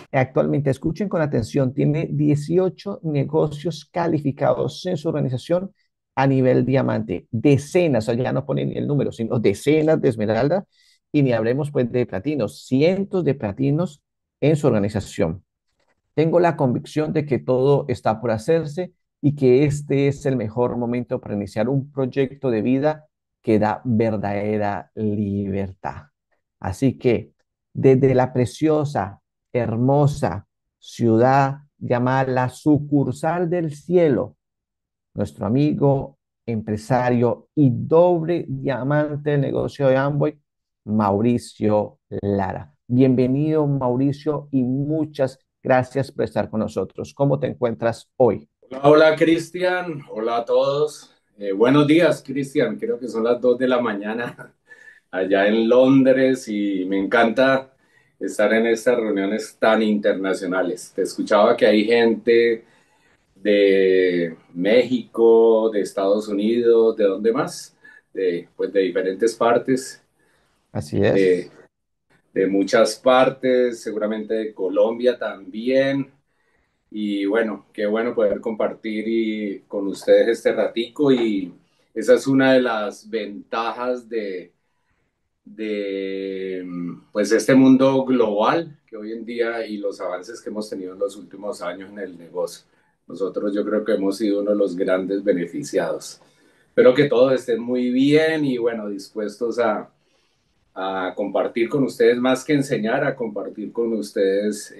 Actualmente, escuchen con atención, tiene 18 negocios calificados en su organización a nivel diamante, decenas, o sea, ya no ponen el número, sino decenas de esmeralda, y ni hablemos pues de platinos, cientos de platinos en su organización. Tengo la convicción de que todo está por hacerse y que este es el mejor momento para iniciar un proyecto de vida que da verdadera libertad. Así que desde la preciosa, hermosa ciudad llamada la sucursal del cielo, nuestro amigo, empresario y doble diamante del negocio de Amway, Mauricio Lara. Bienvenido, Mauricio, y muchas gracias por estar con nosotros. ¿Cómo te encuentras hoy? Hola, hola Cristian, hola a todos. Buenos días, Cristian. Creo que son las 2 de la mañana allá en Londres y me encanta estar en estas reuniones tan internacionales. Te escuchaba que hay gente de México, de Estados Unidos, ¿de dónde más? Pues de diferentes partes, Así de, es. de muchas partes, seguramente de Colombia también. Y bueno, qué bueno poder compartir con ustedes este ratico y esa es una de las ventajas de pues este mundo global que hoy en día y los avances que hemos tenido en los últimos años en el negocio. Nosotros yo creo que hemos sido uno de los grandes beneficiados. Espero que todos estén muy bien y bueno, dispuestos a compartir con ustedes más que enseñar, a compartir con ustedes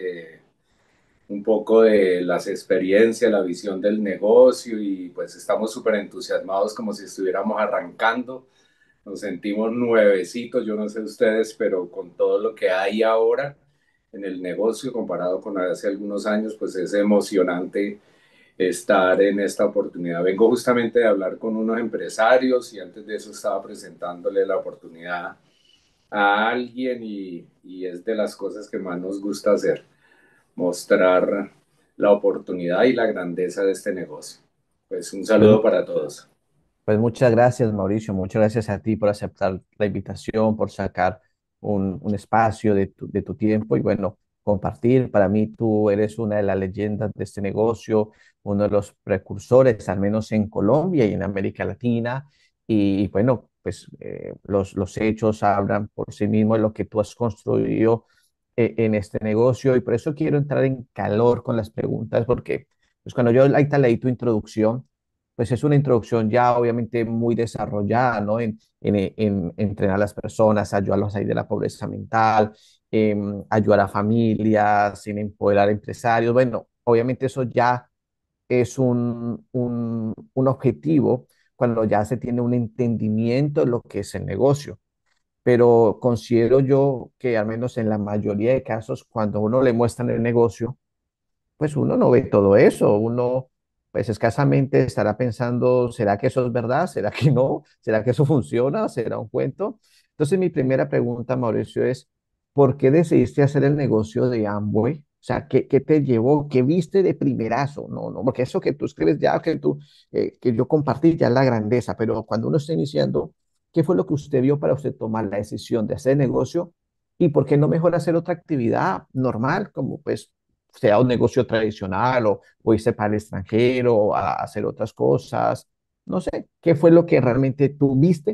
un poco de las experiencias, la visión del negocio y pues estamos súper entusiasmados como si estuviéramos arrancando. Nos sentimos nuevecitos, yo no sé ustedes, pero con todo lo que hay ahora en el negocio comparado con hace algunos años, pues es emocionante estar en esta oportunidad. Vengo justamente de hablar con unos empresarios y antes de eso estaba presentándole la oportunidad a alguien y es de las cosas que más nos gusta hacer, mostrar la oportunidad y la grandeza de este negocio. Pues un Pues, saludo para todos. pues muchas gracias, Mauricio. Muchas gracias a ti por aceptar la invitación, por sacar un espacio de tu tiempo y bueno, compartir. Para mí tú eres una de las leyendas de este negocio, uno de los precursores, al menos en Colombia y en América Latina. Y bueno, pues los hechos hablan por sí mismos de lo que tú has construido en este negocio y por eso quiero entrar en calor con las preguntas porque pues cuando yo ahorita leí tu introducción, pues es una introducción ya obviamente muy desarrollada, ¿no? En entrenar a las personas, ayudarlos a salir de la pobreza mental, ayudar a familias, en empoderar a empresarios. Bueno, obviamente eso ya es un objetivo cuando ya se tiene un entendimiento de lo que es el negocio. Pero considero yo que al menos en la mayoría de casos, cuando uno le muestran el negocio, pues uno no ve todo eso, uno pues escasamente estará pensando, ¿será que eso es verdad? ¿Será que no? ¿Será que eso funciona? ¿Será un cuento? Entonces mi primera pregunta, Mauricio, es, ¿por qué decidiste hacer el negocio de Amway? O sea, ¿qué te llevó? ¿Qué viste de primerazo? No, no, porque eso que tú escribes ya, que yo compartí ya es la grandeza, pero cuando uno está iniciando, ¿qué fue lo que usted vio para usted tomar la decisión de hacer el negocio? ¿Y por qué no mejor hacer otra actividad normal, como pues sea un negocio tradicional o irse para el extranjero a hacer otras cosas? No sé, ¿qué fue lo que realmente tú viste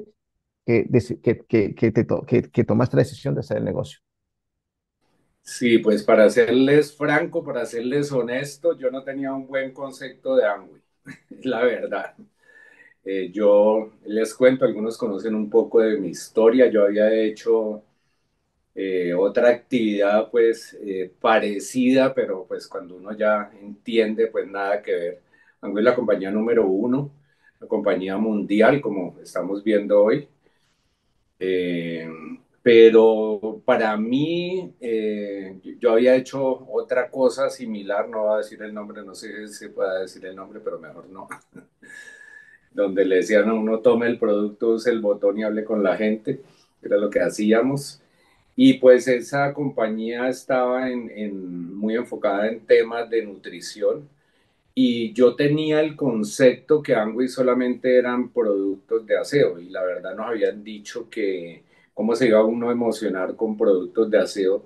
que tomaste la decisión de hacer el negocio? Sí, pues para serles franco, para serles honesto, yo no tenía un buen concepto de Amway, la verdad. Yo les cuento, algunos conocen un poco de mi historia, yo había hecho otra actividad pues parecida, pero pues cuando uno ya entiende pues nada que ver. Amway es la compañía número uno, la compañía mundial como estamos viendo hoy. Eh, pero para mí, yo había hecho otra cosa similar, no voy a decir el nombre, no sé si se pueda decir el nombre, pero mejor no, donde le decían a uno tome el producto, use el botón y hable con la gente, era lo que hacíamos. Y pues esa compañía estaba muy enfocada en temas de nutrición y yo tenía el concepto que Amway solamente eran productos de aseo y la verdad nos habían dicho que cómo se iba uno a emocionar con productos de aseo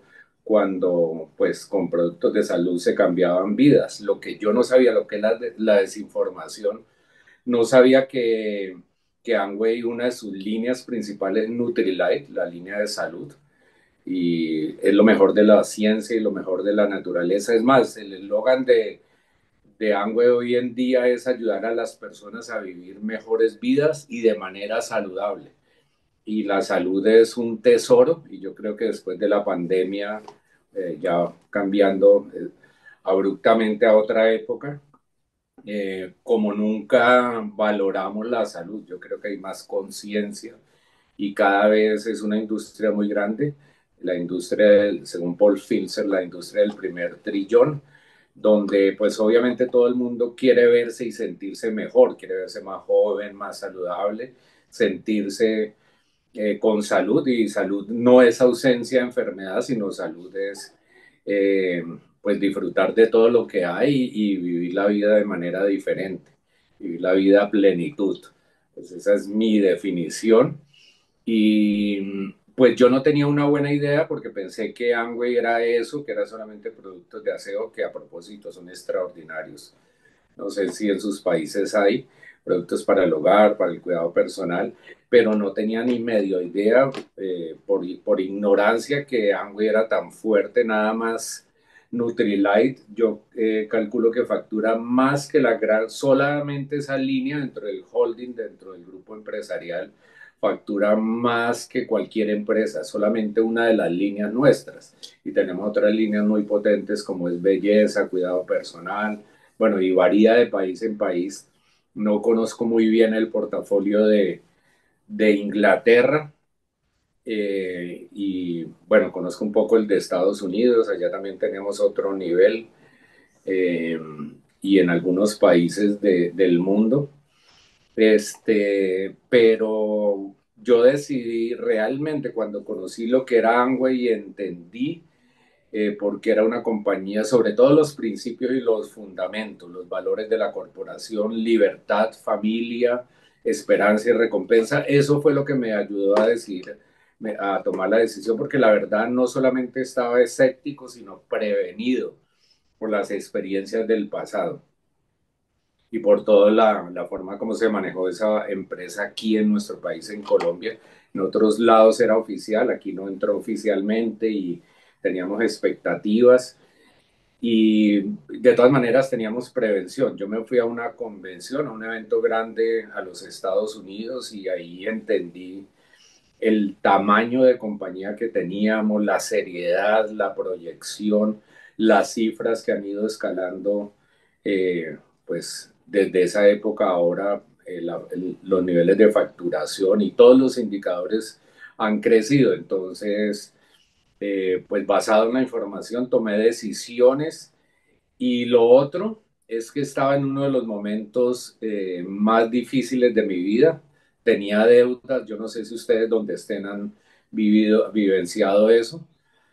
cuando pues con productos de salud se cambiaban vidas. Lo que yo no sabía, lo que es la desinformación, no sabía que Amway, una de sus líneas principales es Nutrilite, la línea de salud, y es lo mejor de la ciencia y lo mejor de la naturaleza. Es más, el eslogan de Amway hoy en día es ayudar a las personas a vivir mejores vidas y de manera saludable. Y la salud es un tesoro, y yo creo que después de la pandemia, ya cambiando abruptamente a otra época, como nunca valoramos la salud. Yo creo que hay más conciencia y cada vez es una industria muy grande. La industria, según Paul Filzer, la industria del primer trillón, donde pues obviamente todo el mundo quiere verse y sentirse mejor, quiere verse más joven, más saludable, sentirse con salud, y salud no es ausencia de enfermedad, sino salud es eh, pues disfrutar de todo lo que hay y vivir la vida de manera diferente, vivir la vida a plenitud. Pues esa es mi definición. Y pues yo no tenía una buena idea porque pensé que Amway era eso, que era solamente productos de aseo, que a propósito son extraordinarios. No sé si en sus países hay productos para el hogar, para el cuidado personal, pero no tenía ni medio idea, por ignorancia, que Amway era tan fuerte. Nada más Nutrilite, yo calculo que factura más que la gran, solamente esa línea dentro del holding, dentro del grupo empresarial, factura más que cualquier empresa, solamente una de las líneas nuestras. Y tenemos otras líneas muy potentes como es belleza, cuidado personal, bueno, y varía de país en país. No conozco muy bien el portafolio de Inglaterra, y bueno, conozco un poco el de Estados Unidos, allá también tenemos otro nivel, eh, y en algunos países del mundo. Pero yo decidí realmente cuando conocí lo que era Amway y entendí porque era una compañía, sobre todo los principios y los fundamentos, los valores de la corporación, libertad, familia, esperanza y recompensa. Eso fue lo que me ayudó a decidir, a tomar la decisión, porque la verdad no solamente estaba escéptico, sino prevenido por las experiencias del pasado y por toda la forma como se manejó esa empresa aquí en nuestro país, en Colombia. En otros lados era oficial, aquí no entró oficialmente y teníamos expectativas, y de todas maneras teníamos prevención. Yo me fui a una convención, a un evento grande a los Estados Unidos, y ahí entendí el tamaño de compañía que teníamos, la seriedad, la proyección, las cifras que han ido escalando, pues desde esa época ahora, los niveles de facturación y todos los indicadores han crecido. Entonces, pues basado en la información tomé decisiones, y lo otro es que estaba en uno de los momentos más difíciles de mi vida. Tenía deudas, yo no sé si ustedes donde estén han vivenciado eso.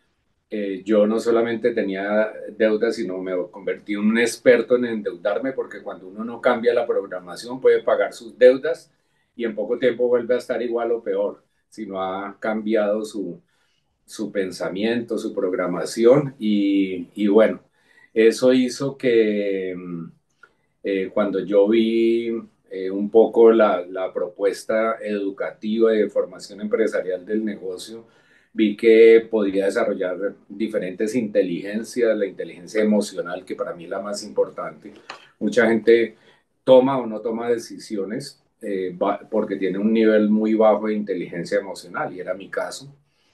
Yo no solamente tenía deudas, sino me convertí en un experto en endeudarme, porque cuando uno no cambia la programación puede pagar sus deudas y en poco tiempo vuelve a estar igual o peor si no ha cambiado su pensamiento, su programación. Y bueno, eso hizo que cuando yo vi un poco la propuesta educativa y de formación empresarial del negocio, vi que podía desarrollar diferentes inteligencias, la inteligencia emocional, que para mí es la más importante. Mucha gente toma o no toma decisiones porque tiene un nivel muy bajo de inteligencia emocional, y era mi caso,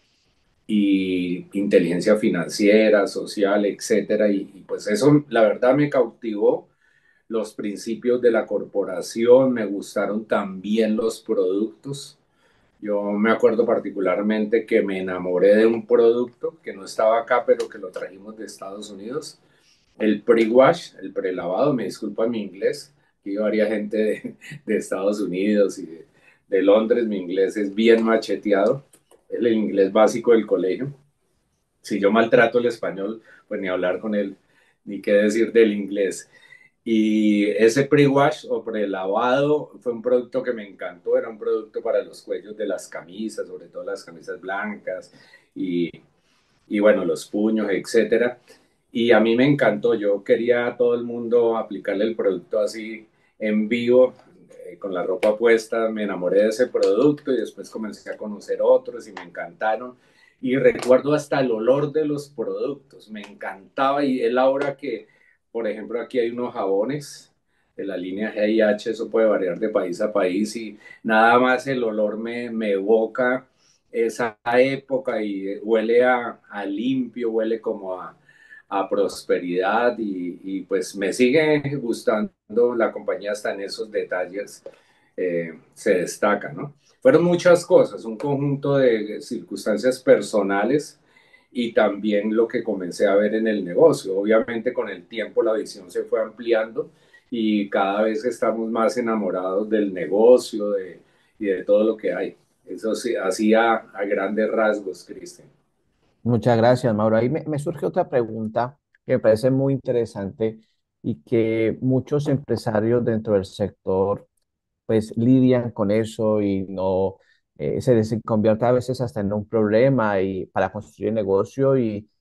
y inteligencia financiera, social, etcétera. Y pues eso, la verdad, me cautivó. Los principios de la corporación, me gustaron también los productos. Yo me acuerdo particularmente que me enamoré de un producto que no estaba acá, pero que lo trajimos de Estados Unidos, el pre-wash, el prelavado. Me disculpa mi inglés, aquí varia gente de Estados Unidos y de Londres. Mi inglés es bien macheteado, es el inglés básico del colegio. Si yo maltrato el español, pues ni hablar con él, ni qué decir del inglés. Y ese pre-wash o prelavado fue un producto que me encantó. Era un producto para los cuellos de las camisas, sobre todo las camisas blancas, y y bueno, los puños, etcétera. Y a mí me encantó, yo quería a todo el mundo aplicarle el producto así en vivo, con la ropa puesta, me enamoré de ese producto y después comencé a conocer otros y me encantaron. Y recuerdo hasta el olor de los productos, me encantaba y es la hora que, por ejemplo, aquí hay unos jabones de la línea G&H, eso puede variar de país a país y nada más el olor me evoca esa época y huele a limpio, huele como a prosperidad pues me sigue gustando la compañía hasta en esos detalles se destaca, ¿no? Fueron muchas cosas, un conjunto de circunstancias personales y también lo que comencé a ver en el negocio. Obviamente con el tiempo la visión se fue ampliando y cada vez estamos más enamorados del negocio y de todo lo que hay. Eso sí, así a grandes rasgos, Cristian. Muchas gracias, Mauro. Ahí me surge otra pregunta que me parece muy interesante y que muchos empresarios dentro del sector pues lidian con eso y no se convierte a veces hasta en un problema y para construir negocio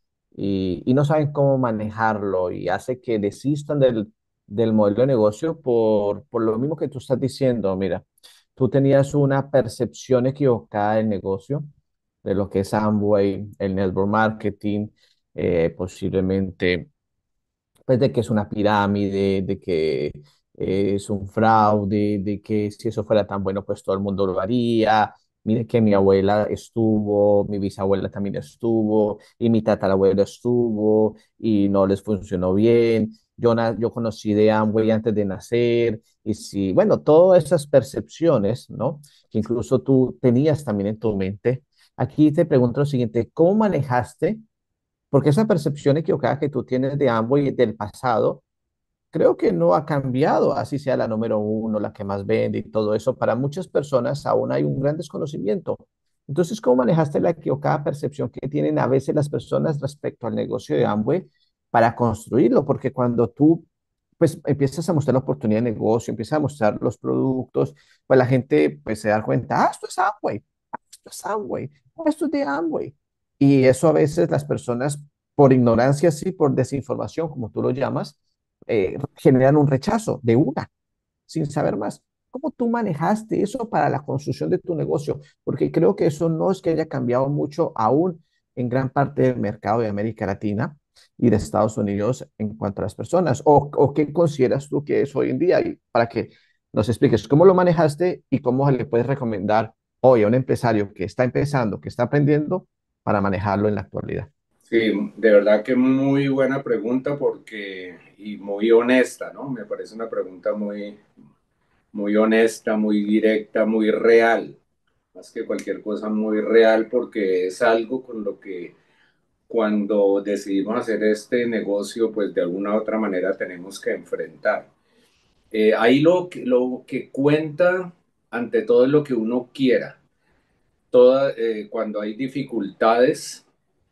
y no saben cómo manejarlo y hace que desistan del modelo de negocio por lo mismo que tú estás diciendo. Mira, tú tenías una percepción equivocada del negocio, de lo que es Amway, el network marketing, posiblemente pues de que es una pirámide, de que es un fraude, de que si eso fuera tan bueno, pues todo el mundo lo haría. Mire que mi abuela estuvo, mi bisabuela también estuvo, y mi tatarabuela estuvo, y no les funcionó bien. Yo conocí de Amway antes de nacer, y sí, bueno, todas esas percepciones, ¿no? Que incluso tú tenías también en tu mente. Aquí te pregunto lo siguiente, ¿cómo manejaste? Porque esa percepción equivocada que tú tienes de Amway del pasado, creo que no ha cambiado, así sea la número uno, la que más vende y todo eso. Para muchas personas aún hay un gran desconocimiento. Entonces, ¿cómo manejaste la equivocada percepción que tienen a veces las personas respecto al negocio de Amway para construirlo? Porque cuando tú pues empiezas a mostrar la oportunidad de negocio, empiezas a mostrar los productos, pues la gente pues se da cuenta, esto es Amway, esto es Amway, esto es de Amway. Y eso a veces las personas, por ignorancia, sí, por desinformación, como tú lo llamas, generan un rechazo de una, sin saber más. ¿Cómo tú manejaste eso para la construcción de tu negocio? Porque creo que eso no es que haya cambiado mucho aún en gran parte del mercado de América Latina y de Estados Unidos en cuanto a las personas. ¿O qué consideras tú que es hoy en día? Y para que nos expliques cómo lo manejaste y cómo le puedes recomendar hoy a un empresario que está empezando, que está aprendiendo, para manejarlo en la actualidad. Sí, de verdad que muy buena pregunta porque y muy honesta, ¿no? Me parece una pregunta muy honesta, muy directa, muy real, más que cualquier cosa muy real porque es algo con lo que cuando decidimos hacer este negocio, pues de alguna u otra manera tenemos que enfrentar. Ahí lo que cuenta ante todo es lo que uno quiera. Cuando hay dificultades,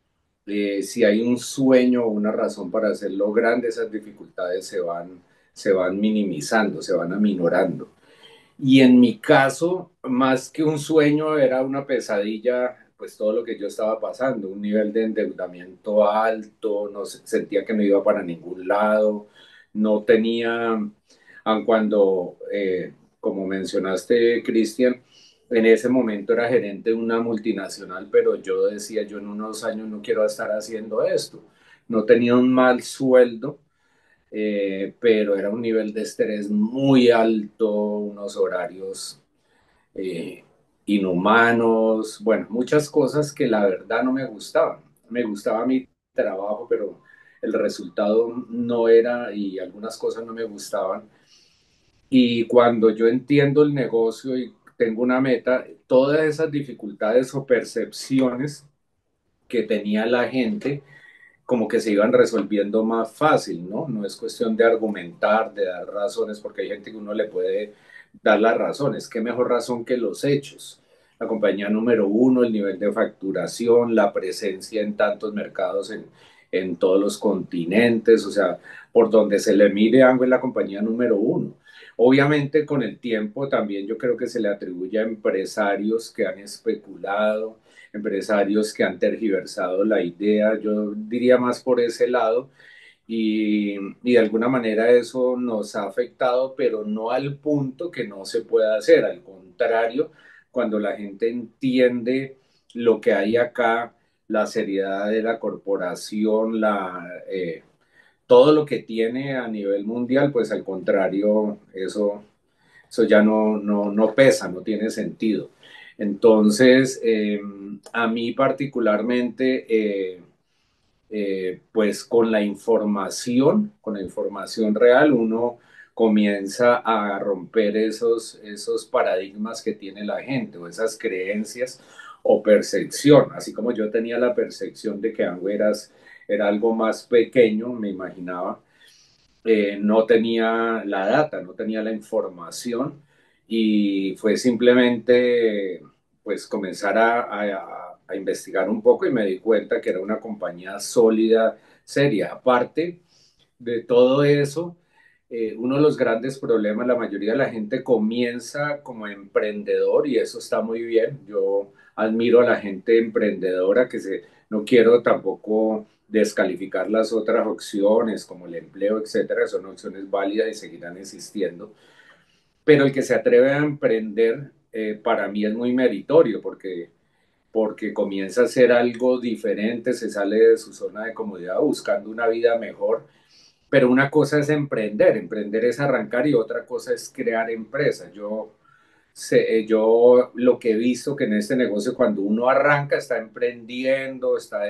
si hay un sueño o una razón para hacerlo grande, esas dificultades se van minimizando, se van aminorando. Y en mi caso, más que un sueño, era una pesadilla, pues todo lo que yo estaba pasando, un nivel de endeudamiento alto, no sentía que no iba para ningún lado, no tenía, aun cuando, como mencionaste, Cristian, en ese momento era gerente de una multinacional, pero yo decía, yo en unos años no quiero estar haciendo esto. No tenía un mal sueldo, pero era un nivel de estrés muy alto, unos horarios eh, inhumanos, bueno, muchas cosas que la verdad no me gustaban. Me gustaba mi trabajo, pero el resultado no era y algunas cosas no me gustaban. Y cuando yo entiendo el negocio y tengo una meta, todas esas dificultades o percepciones que tenía la gente, como que se iban resolviendo más fácil, ¿no? No es cuestión de argumentar, de dar razones, porque hay gente que uno le puede dar las razones. ¿Qué mejor razón que los hechos? La compañía número uno, el nivel de facturación, la presencia en tantos mercados en todos los continentes, o sea, por donde se le mire, Ango es la compañía número uno. Obviamente con el tiempo también yo creo que se le atribuye a empresarios que han especulado, empresarios que han tergiversado la idea, yo diría más por ese lado, y de alguna manera eso nos ha afectado, pero no al punto que no se pueda hacer, al contrario, cuando la gente entiende lo que hay acá, la seriedad de la corporación, todo lo que tiene a nivel mundial, pues al contrario, eso ya no pesa, no tiene sentido. Entonces, a mí particularmente, pues con la información real, uno comienza a romper esos paradigmas que tiene la gente o esas creencias o percepción, así como yo tenía la percepción de que Angueras era algo más pequeño, me imaginaba, no tenía la data, no tenía la información y fue simplemente pues comenzar a investigar un poco y me di cuenta que era una compañía sólida, seria. Aparte de todo eso, uno de los grandes problemas, la mayoría de la gente comienza como emprendedor y eso está muy bien. Yo admiro a la gente emprendedora no quiero tampoco descalificar las otras opciones como el empleo, etcétera, son opciones válidas y seguirán existiendo. Pero el que se atreve a emprender, para mí es muy meritorio porque comienza a hacer algo diferente, se sale de su zona de comodidad buscando una vida mejor. Pero una cosa es emprender, emprender es arrancar y otra cosa es crear empresas. Yo lo que he visto que en este negocio cuando uno arranca está emprendiendo, está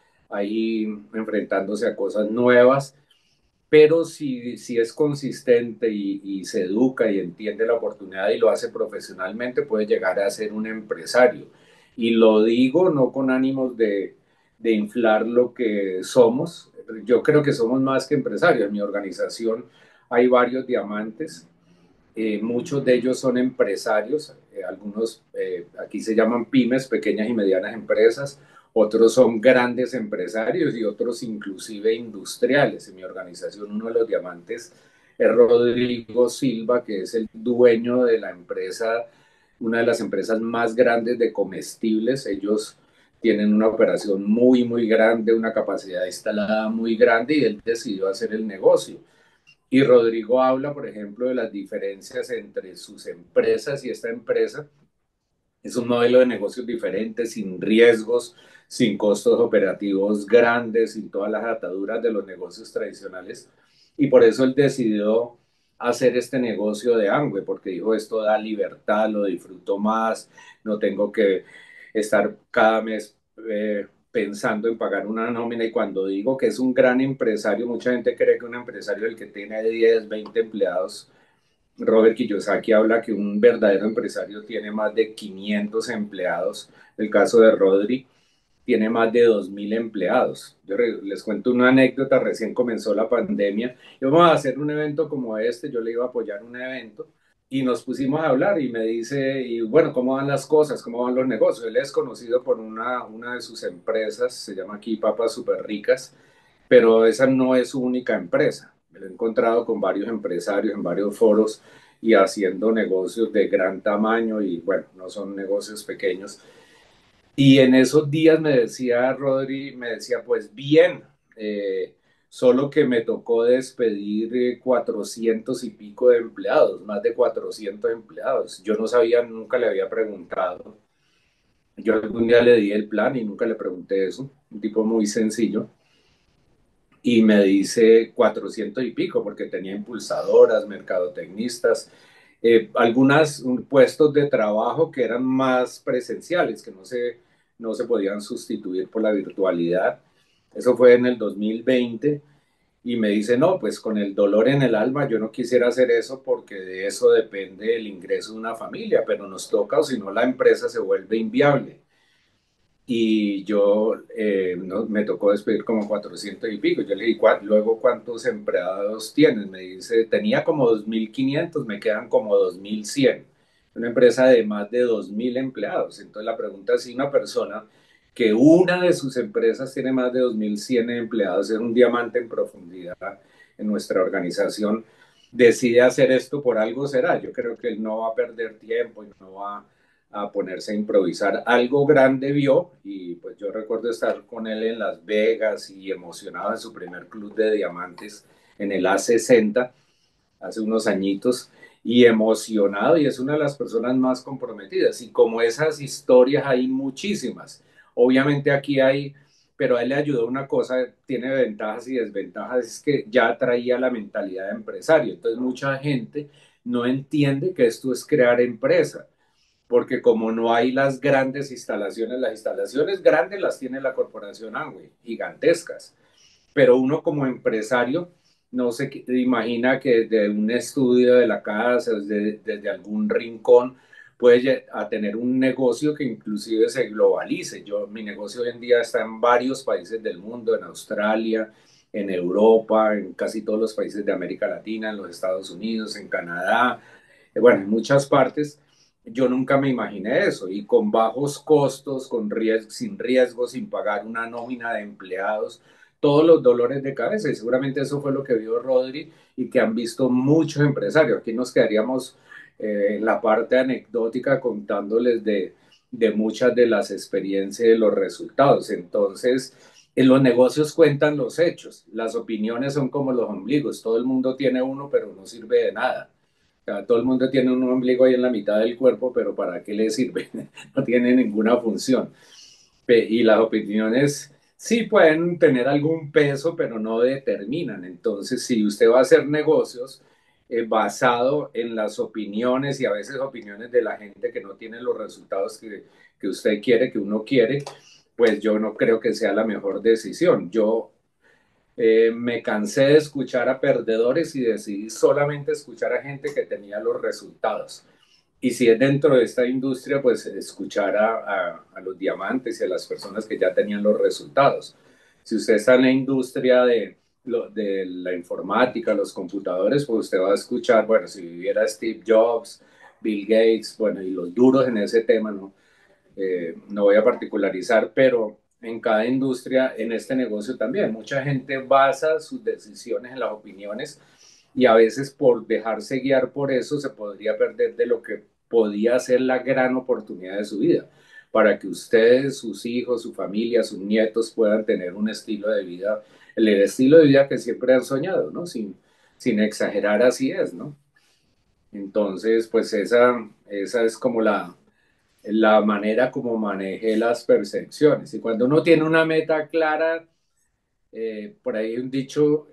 ahí enfrentándose a cosas nuevas, pero si es consistente y se educa y entiende la oportunidad y lo hace profesionalmente, puede llegar a ser un empresario. Y lo digo no con ánimos de inflar lo que somos, yo creo que somos más que empresarios. En mi organización hay varios diamantes, muchos de ellos son empresarios, algunos aquí se llaman pymes, pequeñas y medianas empresas, otros son grandes empresarios y otros inclusive industriales. En mi organización uno de los diamantes es Rodrigo Silva, que es el dueño de la empresa, una de las empresas más grandes de comestibles. Ellos tienen una operación muy grande, una capacidad instalada muy grande y él decidió hacer el negocio. Y Rodrigo habla, por ejemplo, de las diferencias entre sus empresas y esta empresa. Es un modelo de negocios diferente, sin riesgos, sin costos operativos grandes, sin todas las ataduras de los negocios tradicionales. Y por eso él decidió hacer este negocio de Amway, porque dijo, esto da libertad, lo disfruto más, no tengo que estar cada mes pensando en pagar una nómina. Y cuando digo que es un gran empresario, mucha gente cree que un empresario es el que tiene 10, 20 empleados. Robert Kiyosaki habla que un verdadero empresario tiene más de 500 empleados. El caso de Rodri tiene más de 2.000 empleados. Les cuento una anécdota, recién comenzó la pandemia, íbamos a hacer un evento como este, yo le iba a apoyar un evento y nos pusimos a hablar y me dice, y bueno, ¿cómo van las cosas? ¿Cómo van los negocios? Él es conocido por una de sus empresas, se llama aquí Papas Super Ricas, pero esa no es su única empresa. Me lo he encontrado con varios empresarios en varios foros y haciendo negocios de gran tamaño y bueno, no son negocios pequeños. Y en esos días me decía Rodri, me decía, pues bien, solo que me tocó despedir 400 y pico de empleados, más de 400 empleados. Yo no sabía, nunca le había preguntado. Yo algún día le di el plan y nunca le pregunté eso. Un tipo muy sencillo y me dice 400 y pico, porque tenía impulsadoras, mercadotecnistas, algunos puestos de trabajo que eran más presenciales, que no se podían sustituir por la virtualidad. Eso fue en el 2020 y me dice, no, pues con el dolor en el alma yo no quisiera hacer eso porque de eso depende el ingreso de una familia, pero nos toca o si no la empresa se vuelve inviable. Y yo no, me tocó despedir como 400 y pico. Yo le dije, luego cuántos empleados tienes? Me dice, tenía como 2.500, me quedan como 2.100. Una empresa de más de 2.000 empleados. Entonces la pregunta es si una persona que una de sus empresas tiene más de 2.100 empleados, es un diamante en profundidad en nuestra organización, decide hacer esto por algo será. Yo creo que él no va a perder tiempo y no va a ponerse a improvisar. Algo grande vio y pues yo recuerdo estar con él en Las Vegas y emocionado en su primer club de diamantes en el A60 hace unos añitos y emocionado y es una de las personas más comprometidas. Y como esas historias hay muchísimas. Obviamente aquí hay, pero a él le ayudó una cosa, tiene ventajas y desventajas, es que ya traía la mentalidad de empresario. Entonces mucha gente no entiende que esto es crear empresa, porque como no hay las instalaciones grandes las tiene la corporación Amway, gigantescas, pero uno como empresario no se imagina que desde un estudio de la casa, desde algún rincón, puede a tener un negocio que inclusive se globalice. Mi negocio hoy en día está en varios países del mundo, en Australia, en Europa, en casi todos los países de América Latina, en los Estados Unidos, en Canadá, bueno, en muchas partes. Yo nunca me imaginé eso y con bajos costos, sin riesgo, sin pagar una nómina de empleados, todos los dolores de cabeza y seguramente eso fue lo que vio Rodri y que han visto muchos empresarios. Aquí nos quedaríamos en la parte anecdótica contándoles de muchas de las experiencias y los resultados. Entonces, en los negocios cuentan los hechos, las opiniones son como los ombligos, todo el mundo tiene uno, pero no sirve de nada. O sea, todo el mundo tiene un ombligo ahí en la mitad del cuerpo, pero ¿para qué le sirve? No tiene ninguna función. Y las opiniones sí pueden tener algún peso, pero no determinan. Entonces, si usted va a hacer negocios basado en las opiniones y a veces opiniones de la gente que no tiene los resultados que usted quiere, que uno quiere, pues yo no creo que sea la mejor decisión. Yo me cansé de escuchar a perdedores y decidí solamente escuchar a gente que tenía los resultados. Y si es dentro de esta industria, pues escuchar a los diamantes y a las personas que ya tenían los resultados. Si usted está en la industria de la informática, los computadores, pues usted va a escuchar, bueno, si viviera Steve Jobs, Bill Gates, bueno, y los duros en ese tema, ¿no? No voy a particularizar, pero en cada industria, en este negocio también, mucha gente basa sus decisiones en las opiniones y a veces por dejarse guiar por eso se podría perder de lo que podía ser la gran oportunidad de su vida, para que ustedes, sus hijos, su familia, sus nietos puedan tener un estilo de vida, el estilo de vida que siempre han soñado, ¿no? Sin exagerar, así es, ¿no? Entonces, pues esa es como la manera como manejé las percepciones. Y cuando uno tiene una meta clara, por ahí hay un dicho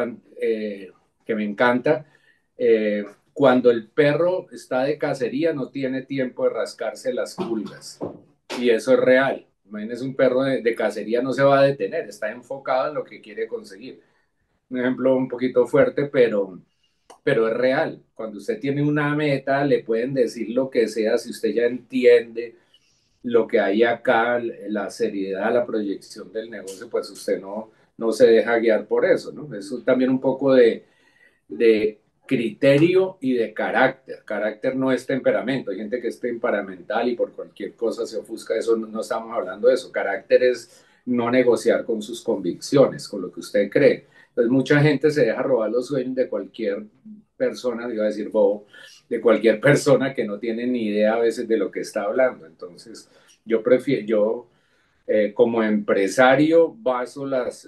que me encanta, eh, cuando el perro está de cacería no tiene tiempo de rascarse las pulgas. Y eso es real. Imagínese un perro de cacería no se va a detener, está enfocado en lo que quiere conseguir. Un ejemplo un poquito fuerte, pero es real. Cuando usted tiene una meta, le pueden decir lo que sea si usted ya entiende lo que hay acá, la seriedad, la proyección del negocio, pues usted no se deja guiar por eso, ¿no? Eso también un poco de criterio y de carácter. Carácter no es temperamento. Hay gente que es temperamental y por cualquier cosa se ofusca. Eso no estamos hablando de eso. Carácter es no negociar con sus convicciones, con lo que usted cree. Entonces mucha gente se deja robar los sueños de cualquier persona, iba a decir bobo, de cualquier persona que no tiene ni idea a veces de lo que está hablando. Entonces yo como empresario baso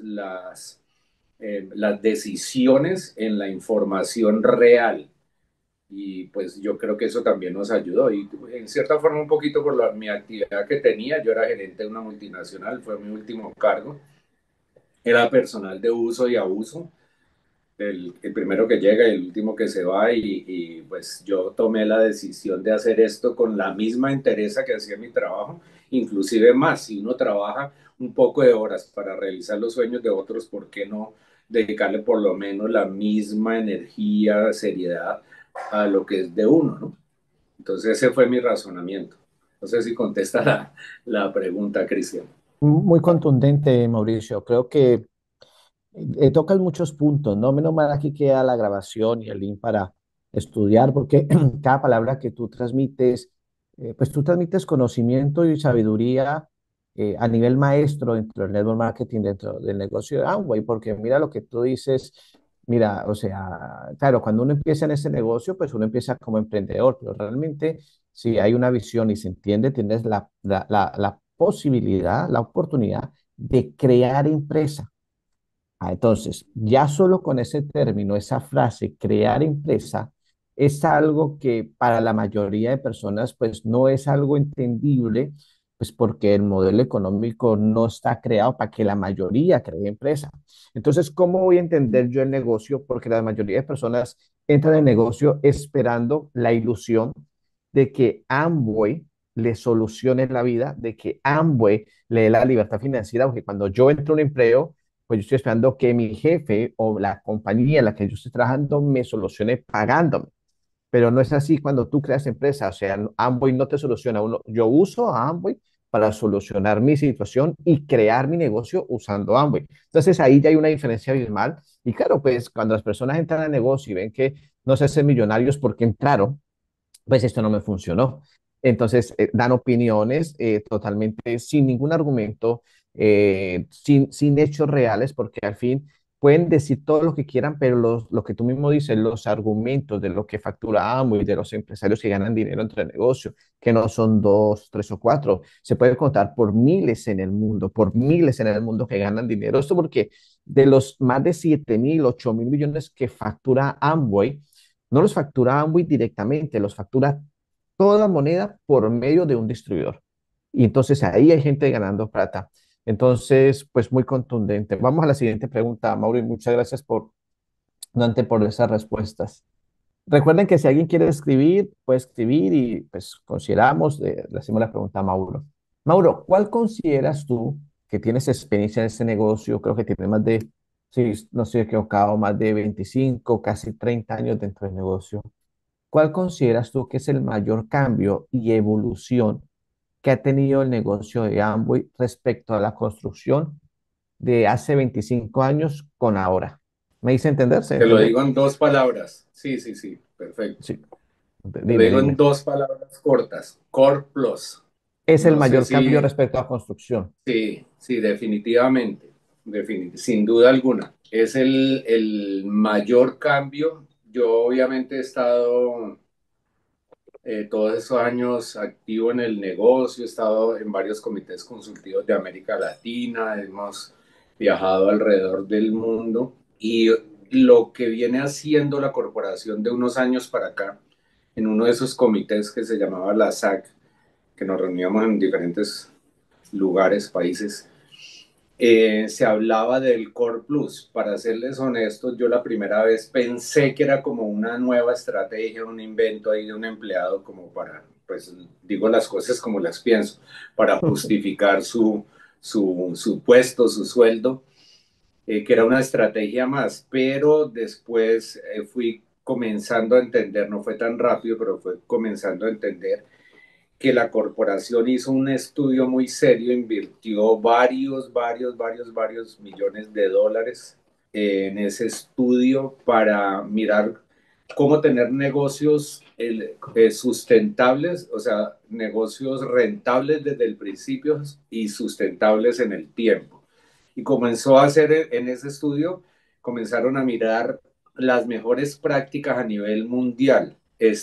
las decisiones en la información real. Y pues yo creo que eso también nos ayudó. Y en cierta forma un poquito por mi actividad que tenía, yo era gerente de una multinacional, fue mi último cargo. Era personal de uso y abuso, el primero que llega y el último que se va. Y pues yo tomé la decisión de hacer esto con la misma entereza que hacía mi trabajo, inclusive más. Si uno trabaja un poco de horas para realizar los sueños de otros, ¿por qué no dedicarle por lo menos la misma energía, seriedad a lo que es de uno, ¿no? Entonces ese fue mi razonamiento. No sé si contesta la pregunta, Cristian. Muy contundente, Mauricio. Creo que tocas muchos puntos, ¿no? Menos mal aquí queda la grabación y el link para estudiar, porque cada palabra que tú transmites, pues tú transmites conocimiento y sabiduría a nivel maestro dentro del network marketing, dentro del negocio de Amway, porque mira lo que tú dices. Mira, o sea, claro, cuando uno empieza en ese negocio, pues uno empieza como emprendedor, pero realmente si hay una visión y se entiende, tienes la posibilidad, la oportunidad de crear empresa. Entonces, ya solo con ese término, esa frase, crear empresa, es algo que para la mayoría de personas, pues no es algo entendible, pues porque el modelo económico no está creado para que la mayoría cree empresa. Entonces, ¿cómo voy a entender yo el negocio? Porque la mayoría de personas entran en el negocio esperando la ilusión de que Amway le solucione la vida, de que Amway le dé la libertad financiera, porque cuando yo entro a un empleo, pues yo estoy esperando que mi jefe o la compañía en la que yo estoy trabajando me solucione pagándome. Pero no es así cuando tú creas empresa, o sea, Amway no te soluciona uno. Yo uso a Amway para solucionar mi situación y crear mi negocio usando Amway. Entonces ahí ya hay una diferencia abismal. Y claro, pues cuando las personas entran al negocio y ven que no se hacen millonarios porque entraron, pues esto no me funcionó. Entonces, dan opiniones totalmente sin ningún argumento, sin hechos reales, porque al fin pueden decir todo lo que quieran, pero lo que tú mismo dices, los argumentos de lo que factura Amo y de los empresarios que ganan dinero entre el negocio, que no son dos, tres o cuatro, se puede contar por miles en el mundo, por miles en el mundo que ganan dinero. Esto porque de los más de 7.000, 8.000 millones que factura Amway, no los factura Amway directamente, los factura toda moneda por medio de un distribuidor. Y entonces ahí hay gente ganando plata. Entonces, pues muy contundente. Vamos a la siguiente pregunta, Mauro, y muchas gracias Dante, por esas respuestas. Recuerden que si alguien quiere escribir, puede escribir y pues consideramos, le hacemos la pregunta a Mauro. Mauro, ¿cuál consideras tú que tienes experiencia en este negocio? Creo que tienes más de, si no estoy equivocado, más de 25, casi 30 años dentro del negocio. ¿Cuál consideras tú que es el mayor cambio y evolución que ha tenido el negocio de Amway respecto a la construcción de hace 25 años con ahora? ¿Me hice entender? ¿Se Te lo entendió? digo en dos palabras. Sí, sí, sí, perfecto. Sí, Te lo dime, digo en dime. dos palabras cortas. Core Plus. Es el No sé mayor cambio si, respecto a construcción. sí, sí, definitivamente. Sin duda alguna. Es el mayor cambio. Yo obviamente he estado todos esos años activo en el negocio, he estado en varios comités consultivos de América Latina, hemos viajado alrededor del mundo y lo que viene haciendo la corporación de unos años para acá, en uno de esos comités que se llamaba la SAC, que nos reuníamos en diferentes lugares, países, se hablaba del Core Plus. Para serles honestos, yo la primera vez pensé que era como una nueva estrategia, un invento ahí de un empleado como para, pues digo las cosas como las pienso, para justificar su puesto, su sueldo, que era una estrategia más, pero después fui comenzando a entender, no fue tan rápido, pero fue comenzando a entender que la corporación hizo un estudio muy serio, invirtió varios millones de dólares en ese estudio para mirar cómo tener negocios sustentables, o sea, negocios rentables desde el principio y sustentables en el tiempo. Y comenzó a hacer en ese estudio, comenzaron a mirar las mejores prácticas a nivel mundial,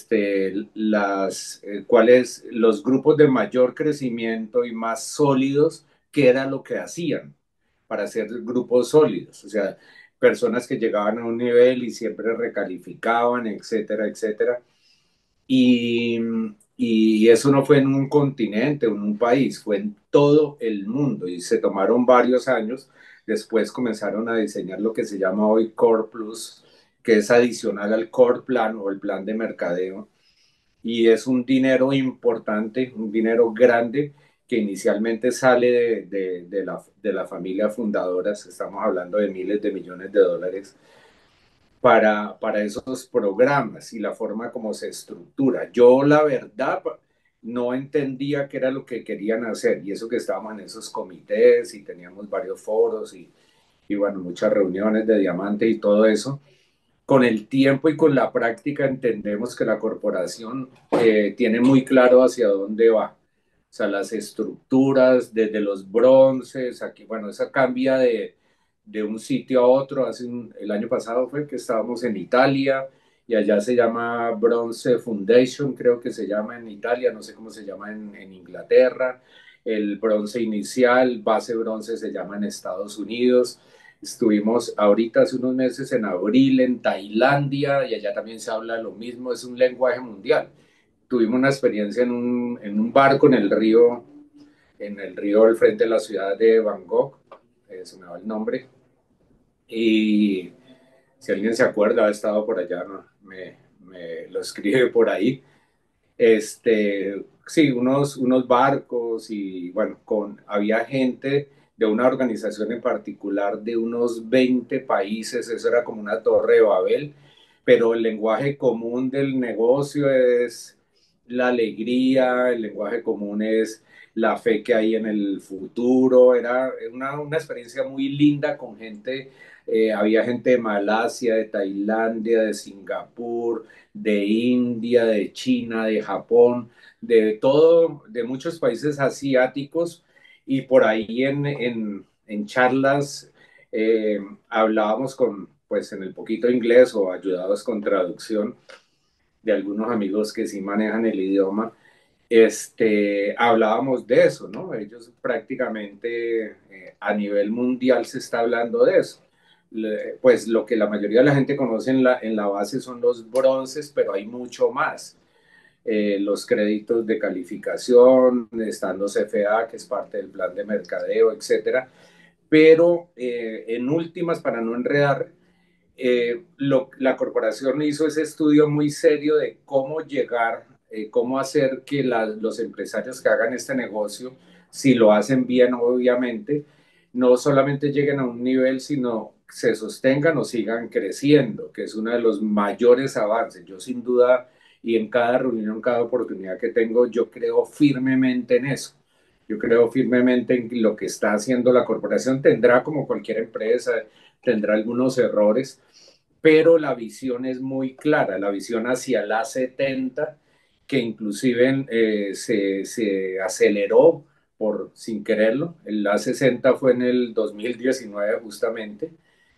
cuáles los grupos de mayor crecimiento y más sólidos, qué era lo que hacían para ser grupos sólidos, o sea, personas que llegaban a un nivel y siempre recalificaban, etcétera, etcétera. Y, y eso no fue en un continente, en un país, fue en todo el mundo y se tomaron varios años. Después comenzaron a diseñar lo que se llama hoy Core Plus, que es adicional al Core Plan o el plan de mercadeo. Y es un dinero importante, un dinero grande que inicialmente sale de la familia fundadora, estamos hablando de miles de millones de dólares, para esos programas y la forma como se estructura. Yo la verdad no entendía qué era lo que querían hacer y eso que estábamos en esos comités y teníamos varios foros y bueno, muchas reuniones de diamante y todo eso. Con el tiempo y con la práctica entendemos que la corporación tiene muy claro hacia dónde va. O sea, las estructuras desde los bronces, aquí, bueno, esa cambia de un sitio a otro. El año pasado fue que estábamos en Italia y allá se llama Bronze Foundation, creo que se llama en Italia, no sé cómo se llama en Inglaterra. El bronce inicial, base bronce, se llama en Estados Unidos. Estuvimos ahorita hace unos meses en abril en Tailandia y allá también se habla lo mismo, es un lenguaje mundial. Tuvimos una experiencia en un barco en el río al frente de la ciudad de Bangkok, se me va el nombre, y si alguien se acuerda, ha estado por allá, ¿no? Me lo escribe por ahí. Sí, unos barcos y bueno, había gente de una organización en particular de unos 20 países, eso era como una torre de Babel, pero el lenguaje común del negocio es la alegría, el lenguaje común es la fe que hay en el futuro, era una experiencia muy linda con gente, había gente de Malasia, de Tailandia, de Singapur, de India, de China, de Japón, de todo, de muchos países asiáticos y por ahí en charlas hablábamos pues en el poquito inglés o ayudados con traducción de algunos amigos que sí manejan el idioma, hablábamos de eso, ¿no? Ellos prácticamente a nivel mundial se está hablando de eso. Pues lo que la mayoría de la gente conoce en la base son los bronces, pero hay mucho más. Los créditos de calificación, están los FA, que es parte del plan de mercadeo, etcétera. Pero en últimas, para no enredar, la corporación hizo ese estudio muy serio de cómo llegar, cómo hacer que los empresarios que hagan este negocio, si lo hacen bien, obviamente, no solamente lleguen a un nivel, sino se sostengan o sigan creciendo, que es uno de los mayores avances. Yo sin duda, y en cada reunión, cada oportunidad que tengo, yo creo firmemente en eso. Yo creo firmemente en lo que está haciendo la corporación. Tendrá, como cualquier empresa, tendrá algunos errores, pero la visión es muy clara, la visión hacia la 70, que inclusive se aceleró sin quererlo. El A60 fue en el 2019 justamente,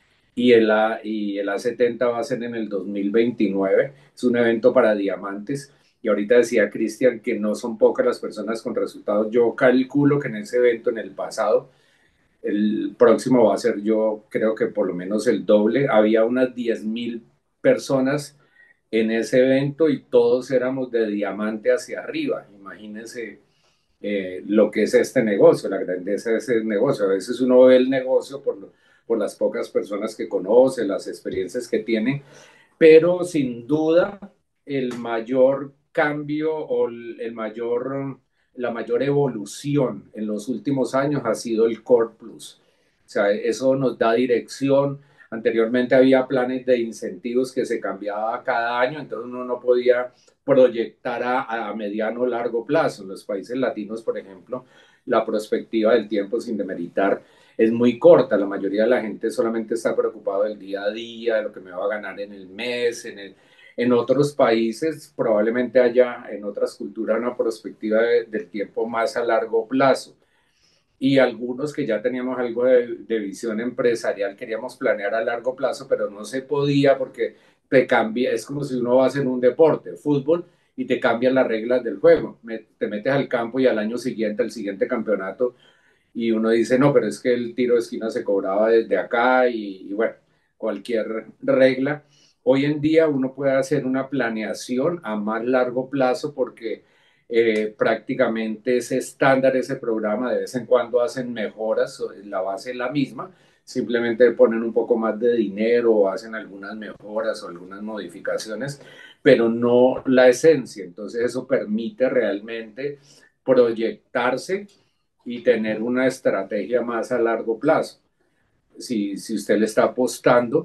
y el A70 va a ser en el 2029. Es un evento para diamantes. Y ahorita decía Cristian que no son pocas las personas con resultados. Yo calculo que en ese evento, en el pasado, el próximo va a ser, yo creo que por lo menos el doble. Había unas 10.000 personas en ese evento y todos éramos de diamante hacia arriba. Imagínense lo que es este negocio, la grandeza de ese negocio. A veces uno ve el negocio por las pocas personas que conoce, las experiencias que tiene, pero sin duda el mayor cambio o la mayor evolución en los últimos años ha sido el Core Plus. O sea, eso nos da dirección. Anteriormente había planes de incentivos que se cambiaba cada año, entonces uno no podía proyectar a mediano o largo plazo. En los países latinos, por ejemplo, la perspectiva del tiempo, sin demeritar, es muy corta. La mayoría de la gente solamente está preocupado del día a día, de lo que me va a ganar en el mes. En otros países probablemente haya, en otras culturas, una perspectiva del tiempo más a largo plazo. Y algunos que ya teníamos algo de visión empresarial, queríamos planear a largo plazo, pero no se podía porque te cambia, es como si uno va a hacer un deporte, fútbol, y te cambian las reglas del juego. Te metes al campo y al año siguiente, el siguiente campeonato, y uno dice, no, pero es que el tiro de esquina se cobraba desde acá y bueno, cualquier regla. Hoy en día uno puede hacer una planeación a más largo plazo porque prácticamente es estándar ese programa, de vez en cuando hacen mejoras, la base es la misma, simplemente ponen un poco más de dinero o hacen algunas mejoras o algunas modificaciones, pero no la esencia. Entonces eso permite realmente proyectarse y tener una estrategia más a largo plazo. Si usted le está apostando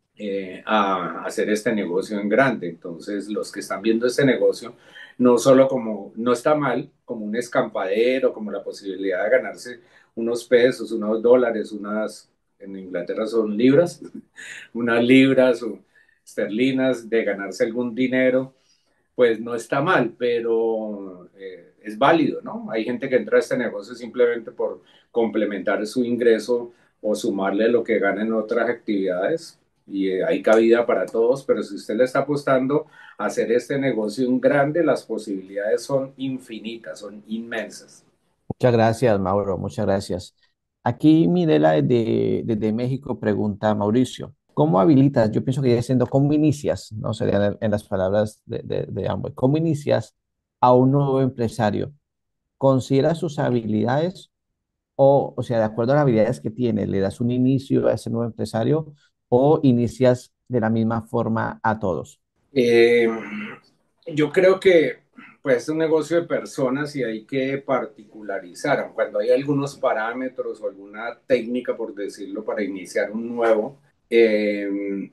a hacer este negocio en grande, entonces los que están viendo este negocio, no solo como, no está mal, como un escampadero, como la posibilidad de ganarse unos pesos, unos dólares, en Inglaterra son libras, unas libras o esterlinas, de ganarse algún dinero, pues no está mal, pero es válido, ¿no? Hay gente que entra a este negocio simplemente por complementar su ingreso o sumarle lo que gana en otras actividades. Y hay cabida para todos, pero si usted le está apostando a hacer este negocio un grande, las posibilidades son infinitas, son inmensas. Muchas gracias, Mauro, muchas gracias. Aquí Mirela desde México pregunta, Mauricio, ¿cómo habilitas? Yo pienso que ya siendo, ¿cómo inicias? No serían en las palabras de ambos. ¿Cómo inicias a un nuevo empresario? ¿Consideras sus habilidades o sea, de acuerdo a las habilidades que tiene, le das un inicio a ese nuevo empresario o inicias de la misma forma a todos? Eh, yo creo que pues es un negocio de personas y hay que particularizar. Cuando hay algunos parámetros o alguna técnica, por decirlo, para iniciar un nuevo, eh,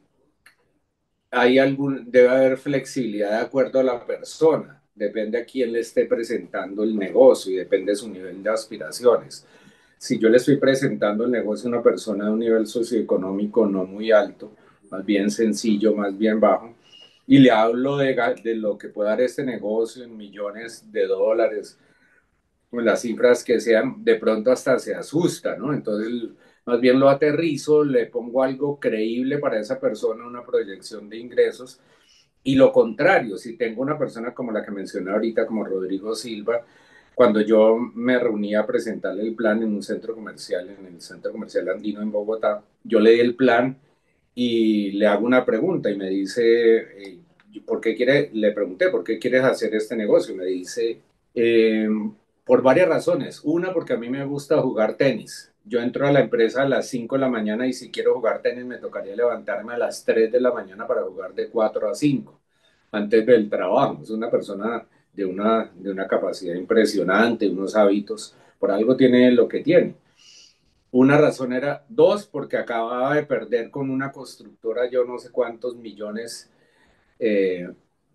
debe haber flexibilidad de acuerdo a la persona. Depende a quién le esté presentando el negocio y depende de su nivel de aspiraciones. Si yo le estoy presentando el negocio a una persona de un nivel socioeconómico no muy alto, más bien sencillo, más bien bajo, y le hablo de lo que puede dar este negocio en millones de dólares, con las cifras que sean, de pronto hasta se asusta, ¿no? Entonces, más bien lo aterrizo, le pongo algo creíble para esa persona, una proyección de ingresos, y lo contrario, si tengo una persona como la que mencioné ahorita, como Rodrigo Silva, cuando yo me reunía a presentarle el plan en un centro comercial, en el Centro Comercial Andino en Bogotá, yo le di el plan y le hago una pregunta y me dice, ¿por qué quiere? Le pregunté, ¿por qué quieres hacer este negocio? Me dice, eh, por varias razones. Una, porque a mí me gusta jugar tenis. Yo entro a la empresa a las 5 de la mañana y si quiero jugar tenis me tocaría levantarme a las 3 de la mañana para jugar de 4 a 5 antes del trabajo. Es una persona de una capacidad impresionante, unos hábitos. Por algo tiene lo que tiene. Una razón era, dos, porque acababa de perder con una constructora yo no sé cuántos millones, eh,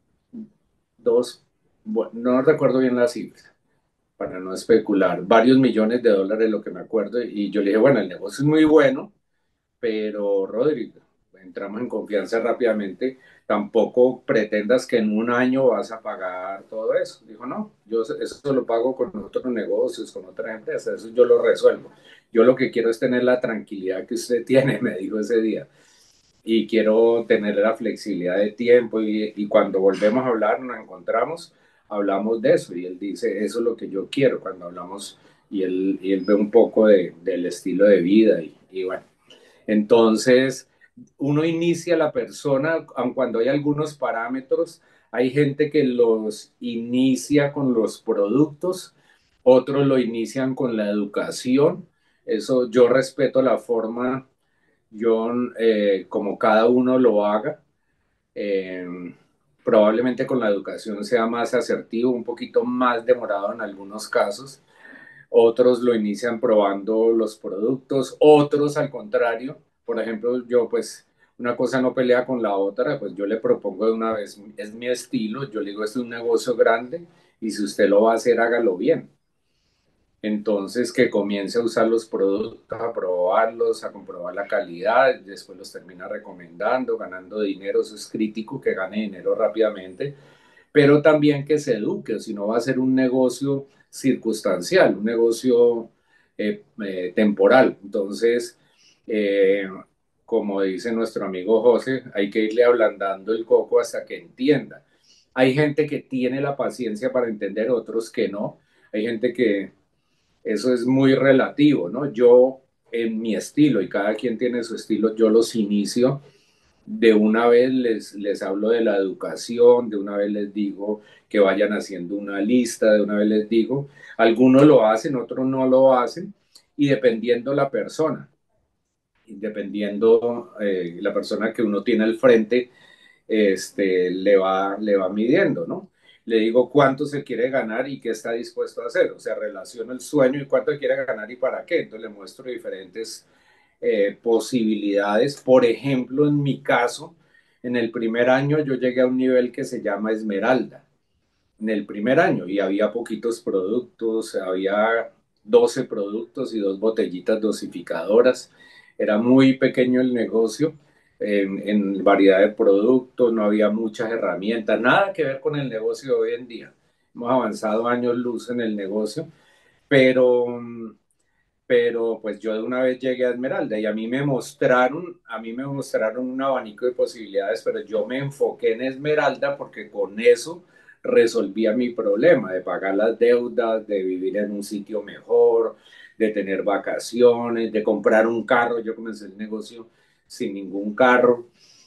dos, bueno, no recuerdo bien la cifra, para no especular, varios millones de dólares lo que me acuerdo, y yo le dije, bueno, el negocio es muy bueno, pero Rodrigo, entramos en confianza rápidamente, tampoco pretendas que en un año vas a pagar todo eso. Dijo, no, yo eso lo pago con otros negocios, con otras empresas, eso yo lo resuelvo. Yo lo que quiero es tener la tranquilidad que usted tiene, me dijo ese día, y quiero tener la flexibilidad de tiempo y cuando volvemos a hablar, nos encontramos, hablamos de eso y él dice, eso es lo que yo quiero cuando hablamos y él ve un poco del estilo de vida y bueno. Entonces, uno inicia la persona, aun cuando hay algunos parámetros, hay gente que los inicia con los productos, otros lo inician con la educación. Eso yo respeto la forma, yo como cada uno lo haga. Eh, Probablemente con la educación sea más asertivo, un poquito más demorado en algunos casos, otros lo inician probando los productos, otros al contrario, por ejemplo, yo pues una cosa no pelea con la otra, pues yo le propongo de una vez, es mi estilo, yo le digo, este es un negocio grande y si usted lo va a hacer, hágalo bien. Entonces, que comience a usar los productos, a probarlos, a comprobar la calidad, después los termina recomendando, ganando dinero, eso es crítico, que gane dinero rápidamente, pero también que se eduque, si no va a ser un negocio circunstancial, un negocio temporal. Entonces, eh, como dice nuestro amigo José, hay que irle ablandando el coco hasta que entienda. Hay gente que tiene la paciencia para entender, otros que no. Hay gente que eso es muy relativo, ¿no? Yo, en mi estilo, y cada quien tiene su estilo, yo los inicio de una vez les hablo de la educación, de una vez les digo que vayan haciendo una lista, de una vez les digo, algunos lo hacen, otros no lo hacen, y dependiendo la persona, dependiendo la persona que uno tiene al frente, le va midiendo, ¿no? Le digo cuánto se quiere ganar y qué está dispuesto a hacer, o sea, relaciono el sueño y cuánto quiere ganar y para qué, entonces le muestro diferentes posibilidades. Por ejemplo, en mi caso, en el primer año yo llegué a un nivel que se llama Esmeralda, en el primer año, y había poquitos productos, había 12 productos y dos botellitas dosificadoras. Era muy pequeño el negocio en variedad de productos, no había muchas herramientas, nada que ver con el negocio de hoy en día. Hemos avanzado años luz en el negocio, pero pero pues yo de una vez llegué a Esmeralda y a mí me mostraron un abanico de posibilidades, pero yo me enfoqué en Esmeralda porque con eso resolvía mi problema de pagar las deudas, de vivir en un sitio mejor, de tener vacaciones, de comprar un carro. Yo comencé el negocio sin ningún carro,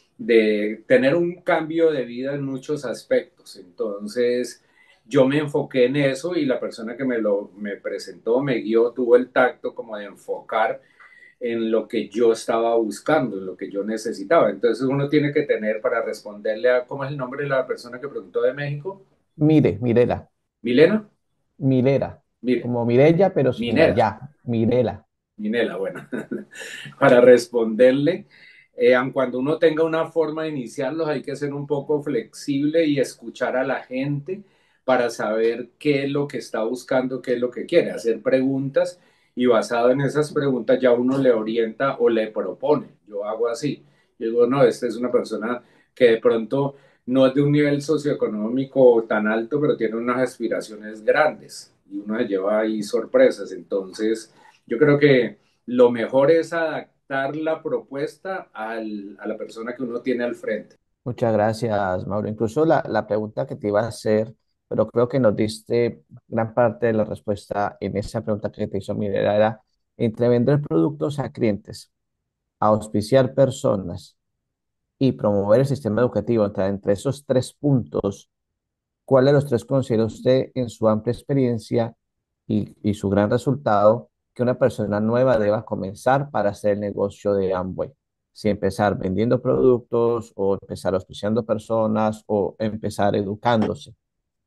de tener un cambio de vida en muchos aspectos. Entonces, yo me enfoqué en eso y la persona que me presentó, me guió, tuvo el tacto como de enfocar en lo que yo estaba buscando, en lo que yo necesitaba. Entonces uno tiene que tener para responderle a, ¿cómo es el nombre de la persona que preguntó de México? Mirela, Milena, Mirela, mire, como Mirella, pero sin la Minera, ya, Mirela. Minela, bueno, para responderle, aun cuando uno tenga una forma de iniciarlos, hay que ser un poco flexible y escuchar a la gente para saber qué es lo que está buscando, qué es lo que quiere, hacer preguntas y basado en esas preguntas ya uno le orienta o le propone. Yo hago así. Yo digo, no, esta es una persona que de pronto no es de un nivel socioeconómico tan alto, pero tiene unas aspiraciones grandes y uno se lleva ahí sorpresas. Entonces, yo creo que lo mejor es adaptar la propuesta a la persona que uno tiene al frente. Muchas gracias, Mauro. Incluso la pregunta que te iba a hacer, pero creo que nos diste gran parte de la respuesta en esa pregunta que te hizo Mirela, era entre vender productos a clientes, auspiciar personas y promover el sistema educativo. Entre esos tres puntos, ¿cuál de los tres considera usted en su amplia experiencia y su gran resultado que una persona nueva deba comenzar para hacer el negocio de Amway? Si empezar vendiendo productos o empezar auspiciando personas o empezar educándose.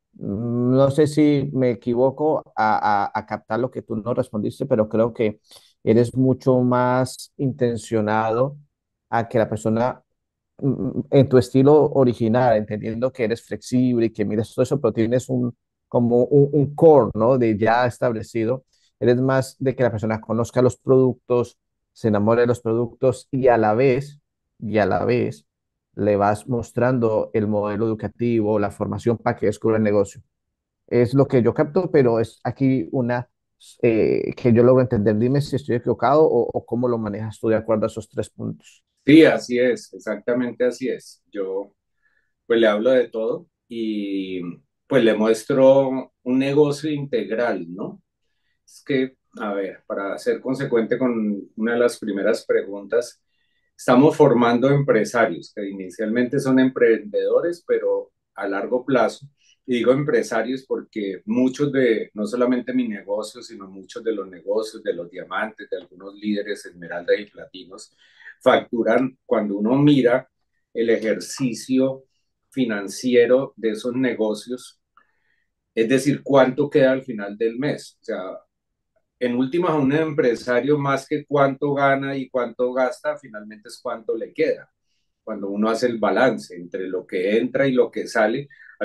No sé si me equivoco a captar lo que tú no respondiste, pero creo que eres mucho más intencionado a que la persona en tu estilo original, entendiendo que eres flexible y que miras todo eso, pero tienes como un core, ¿no? De ya establecido. Eres más de que la persona conozca los productos, se enamore de los productos y a la vez le vas mostrando el modelo educativo, la formación para que descubra el negocio. Es lo que yo capto, pero es aquí una que yo logro entender. Dime si estoy equivocado o cómo lo manejas tú de acuerdo a esos tres puntos. Sí, así es, exactamente así es. Yo pues le hablo de todo y pues le muestro un negocio integral, ¿no? Es que, a ver, para ser consecuente con una de las primeras preguntas, estamos formando empresarios que inicialmente son emprendedores, pero a largo plazo. Y digo empresarios porque muchos de, no solamente mi negocio, sino muchos de los negocios, de los diamantes, de algunos líderes esmeralda y platinos, facturan cuando uno mira el ejercicio financiero de esos negocios, es decir, cuánto queda al final del mes. O sea, en últimas, a un empresario más que cuánto gana y cuánto gasta, finalmente es cuánto le queda. Cuando uno hace el balance entre lo que entra y lo que sale,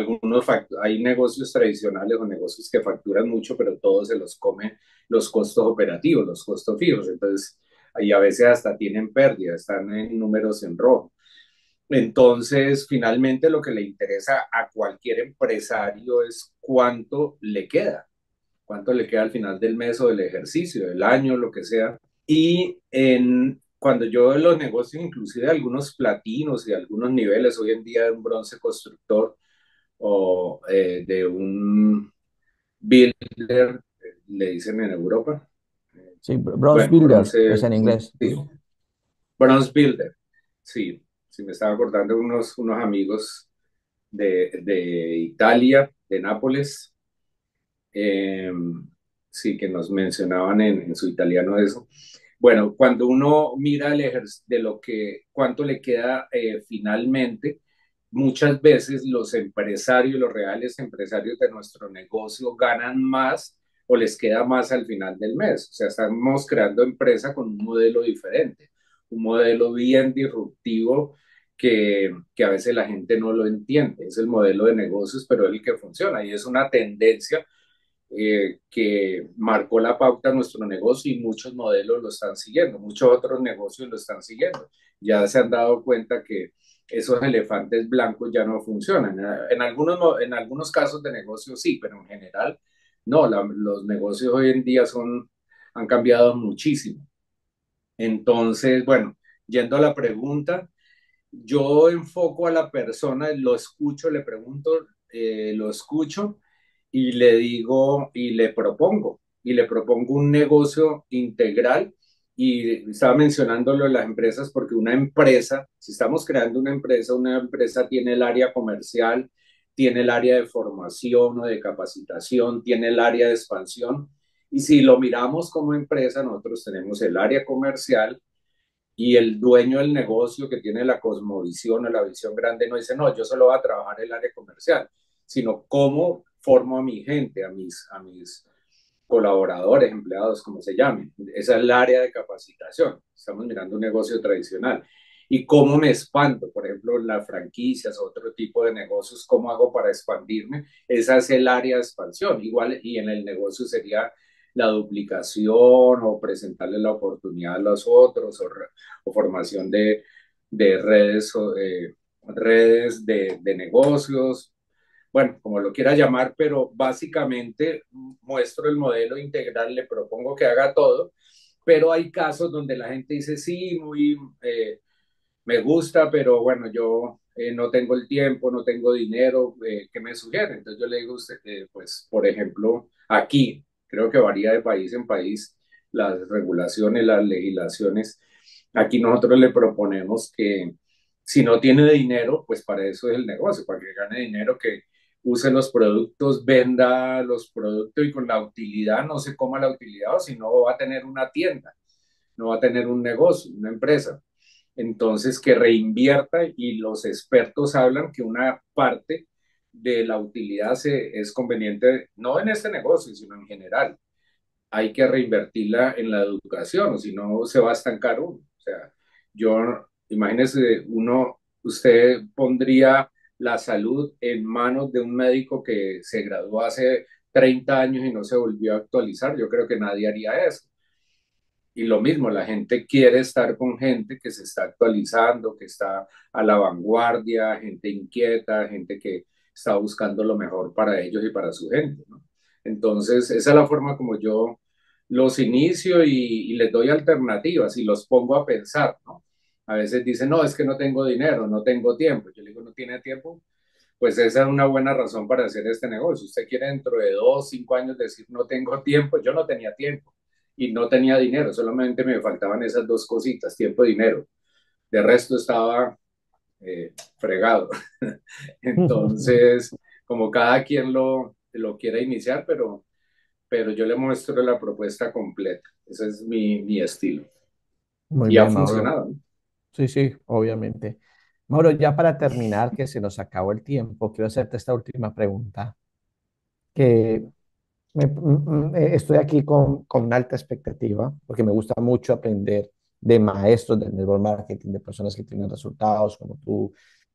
hay negocios tradicionales o negocios que facturan mucho, pero todos se los comen los costos operativos, los costos fijos. Entonces, ahí a veces hasta tienen pérdida, están en números en rojo. Entonces, finalmente lo que le interesa a cualquier empresario es cuánto le queda al final del mes o del ejercicio, del año, lo que sea. Cuando yo veo los negocios, inclusive algunos platinos y algunos niveles, hoy en día de un bronce constructor o de un builder, le dicen en Europa. Sí, Bronze Bueno, Builder es bronce, en inglés. sí, bronze builder, sí, sí, me estaba acordando de unos amigos de Italia, de Nápoles, eh, sí, que nos mencionaban en su italiano eso. Bueno, cuando uno mira de lo que, cuánto le queda finalmente, muchas veces los empresarios, los reales empresarios de nuestro negocio ganan más o les queda más al final del mes. O sea, estamos creando empresa con un modelo diferente, un modelo bien disruptivo que a veces la gente no lo entiende. Es el modelo de negocios, pero es el que funciona y es una tendencia que marcó la pauta a nuestro negocio y muchos modelos lo están siguiendo, muchos otros negocios lo están siguiendo. Ya se han dado cuenta que esos elefantes blancos ya no funcionan. En algunos casos de negocio sí, pero en general no. Los negocios hoy en día son han cambiado muchísimo. Entonces, bueno, yendo a la pregunta, yo enfoco a la persona, lo escucho, le pregunto, lo escucho y le digo y le propongo un negocio integral. Y estaba mencionándolo en las empresas porque una empresa, si estamos creando una empresa tiene el área comercial, tiene el área de formación o de capacitación, tiene el área de expansión. Y si lo miramos como empresa, nosotros tenemos el área comercial y el dueño del negocio que tiene la cosmovisión o la visión grande no dice, no, yo solo voy a trabajar el área comercial, sino cómo formo a mi gente, a mis colaboradores, empleados, como se llamen. Esa es el área de capacitación. Estamos mirando un negocio tradicional. Y cómo me expando, por ejemplo, las franquicias, otro tipo de negocios, cómo hago para expandirme. Esa es el área de expansión. Igual, y en el negocio sería la duplicación o presentarle la oportunidad a los otros o formación de redes, redes de negocios, bueno, como lo quiera llamar, pero básicamente muestro el modelo integral, le propongo que haga todo, pero hay casos donde la gente dice, sí, muy, me gusta, pero bueno, yo no tengo el tiempo, no tengo dinero, ¿qué me sugiere? Entonces yo le digo a usted, pues, por ejemplo, aquí, creo que varía de país en país, las regulaciones, las legislaciones, aquí nosotros le proponemos que si no tiene dinero, pues para eso es el negocio, para que gane dinero, que use los productos, venda los productos y con la utilidad no se coma la utilidad, o si no va a tener una tienda, no va a tener un negocio, una empresa. Entonces, que reinvierta y los expertos hablan que una parte de la utilidad es conveniente, no en este negocio, sino en general. Hay que reinvertirla en la educación, o si no se va a estancar uno. O sea, yo, imagínese, usted pondría la salud en manos de un médico que se graduó hace 30 años y no se volvió a actualizar. Yo creo que nadie haría eso. Y lo mismo, la gente quiere estar con gente que se está actualizando, que está a la vanguardia, gente inquieta, gente que está buscando lo mejor para ellos y para su gente, ¿no? Entonces, esa es la forma como yo los inicio y les doy alternativas y los pongo a pensar, ¿no? A veces dicen, no, es que no tengo dinero, no tengo tiempo. Yo le digo, ¿no tiene tiempo? Pues esa es una buena razón para hacer este negocio. Usted quiere dentro de 2, 5 años decir, no tengo tiempo, yo no tenía tiempo y no tenía dinero, solamente me faltaban esas dos cositas, tiempo y dinero. De resto estaba fregado. Entonces, como cada quien lo quiera iniciar, pero yo le muestro la propuesta completa. Ese es mi estilo. Muy Y ha bien, Mauro. funcionado, ¿no? Sí, sí, obviamente. Mauro, ya para terminar, que se nos acabó el tiempo, quiero hacerte esta última pregunta, que estoy aquí con una alta expectativa, porque me gusta mucho aprender de maestros del network marketing, de personas que tienen resultados como tú,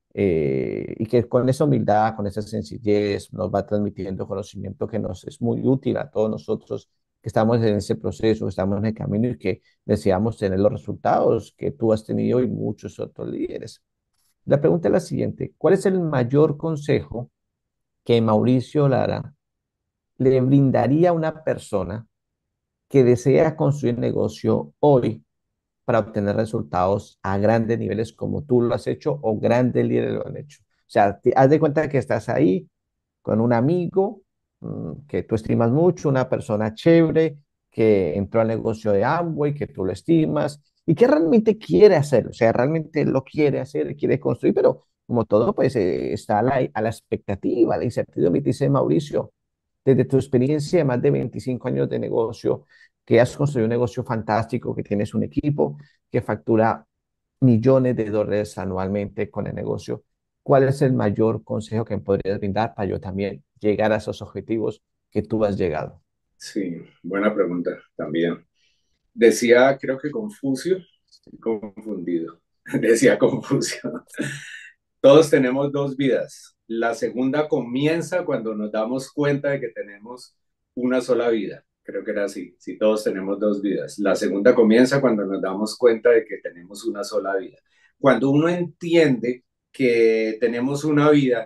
y que con esa humildad, con esa sencillez, nos va transmitiendo conocimiento que nos es muy útil a todos nosotros que estamos en ese proceso, que estamos en el camino y que deseamos tener los resultados que tú has tenido y muchos otros líderes. La pregunta es la siguiente: ¿cuál es el mayor consejo que Mauricio Lara le brindaría a una persona que desea construir negocio hoy para obtener resultados a grandes niveles como tú lo has hecho o grandes líderes lo han hecho? O sea, haz de cuenta que estás ahí con un amigo que tú estimas mucho, una persona chévere que entró al negocio de Amway, que tú lo estimas y que realmente quiere hacerlo, o sea, realmente lo quiere hacer, quiere construir, pero como todo, pues está a la expectativa, a la incertidumbre. Y te dice, Mauricio, desde tu experiencia de más de 25 años de negocio, que has construido un negocio fantástico, que tienes un equipo que factura millones de dólares anualmente con el negocio, ¿cuál es el mayor consejo que me podrías brindar para yo también llegar a esos objetivos que tú has llegado? Sí, buena pregunta también. Decía, creo que Confucio, estoy confundido, decía Confucio, todos tenemos dos vidas. La segunda comienza cuando nos damos cuenta de que tenemos una sola vida. Creo que era así. Si todos tenemos dos vidas. La segunda comienza cuando nos damos cuenta de que tenemos una sola vida. Cuando uno entiende que tenemos una vida,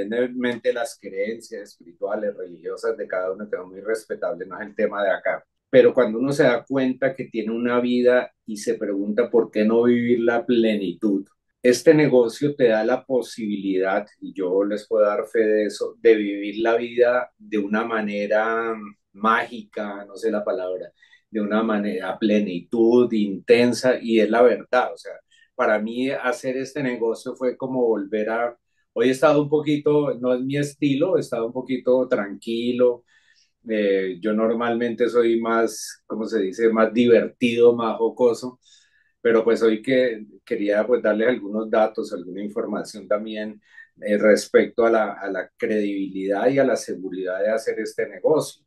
independientemente de las creencias espirituales, religiosas de cada uno, que es muy respetable, no es el tema de acá. pero cuando uno se da cuenta que tiene una vida y se pregunta por qué no vivir la plenitud, este negocio te da la posibilidad, y yo les puedo dar fe de eso, de vivir la vida de una manera mágica, no sé la palabra, de una manera plenitud, intensa, y es la verdad. O sea, para mí hacer este negocio fue como volver a... Hoy he estado un poquito, no es mi estilo, he estado un poquito tranquilo. Yo normalmente soy más, ¿cómo se dice?, más divertido, más jocoso, pero pues hoy que quería pues darles algunos datos, alguna información también respecto a la credibilidad y a la seguridad de hacer este negocio.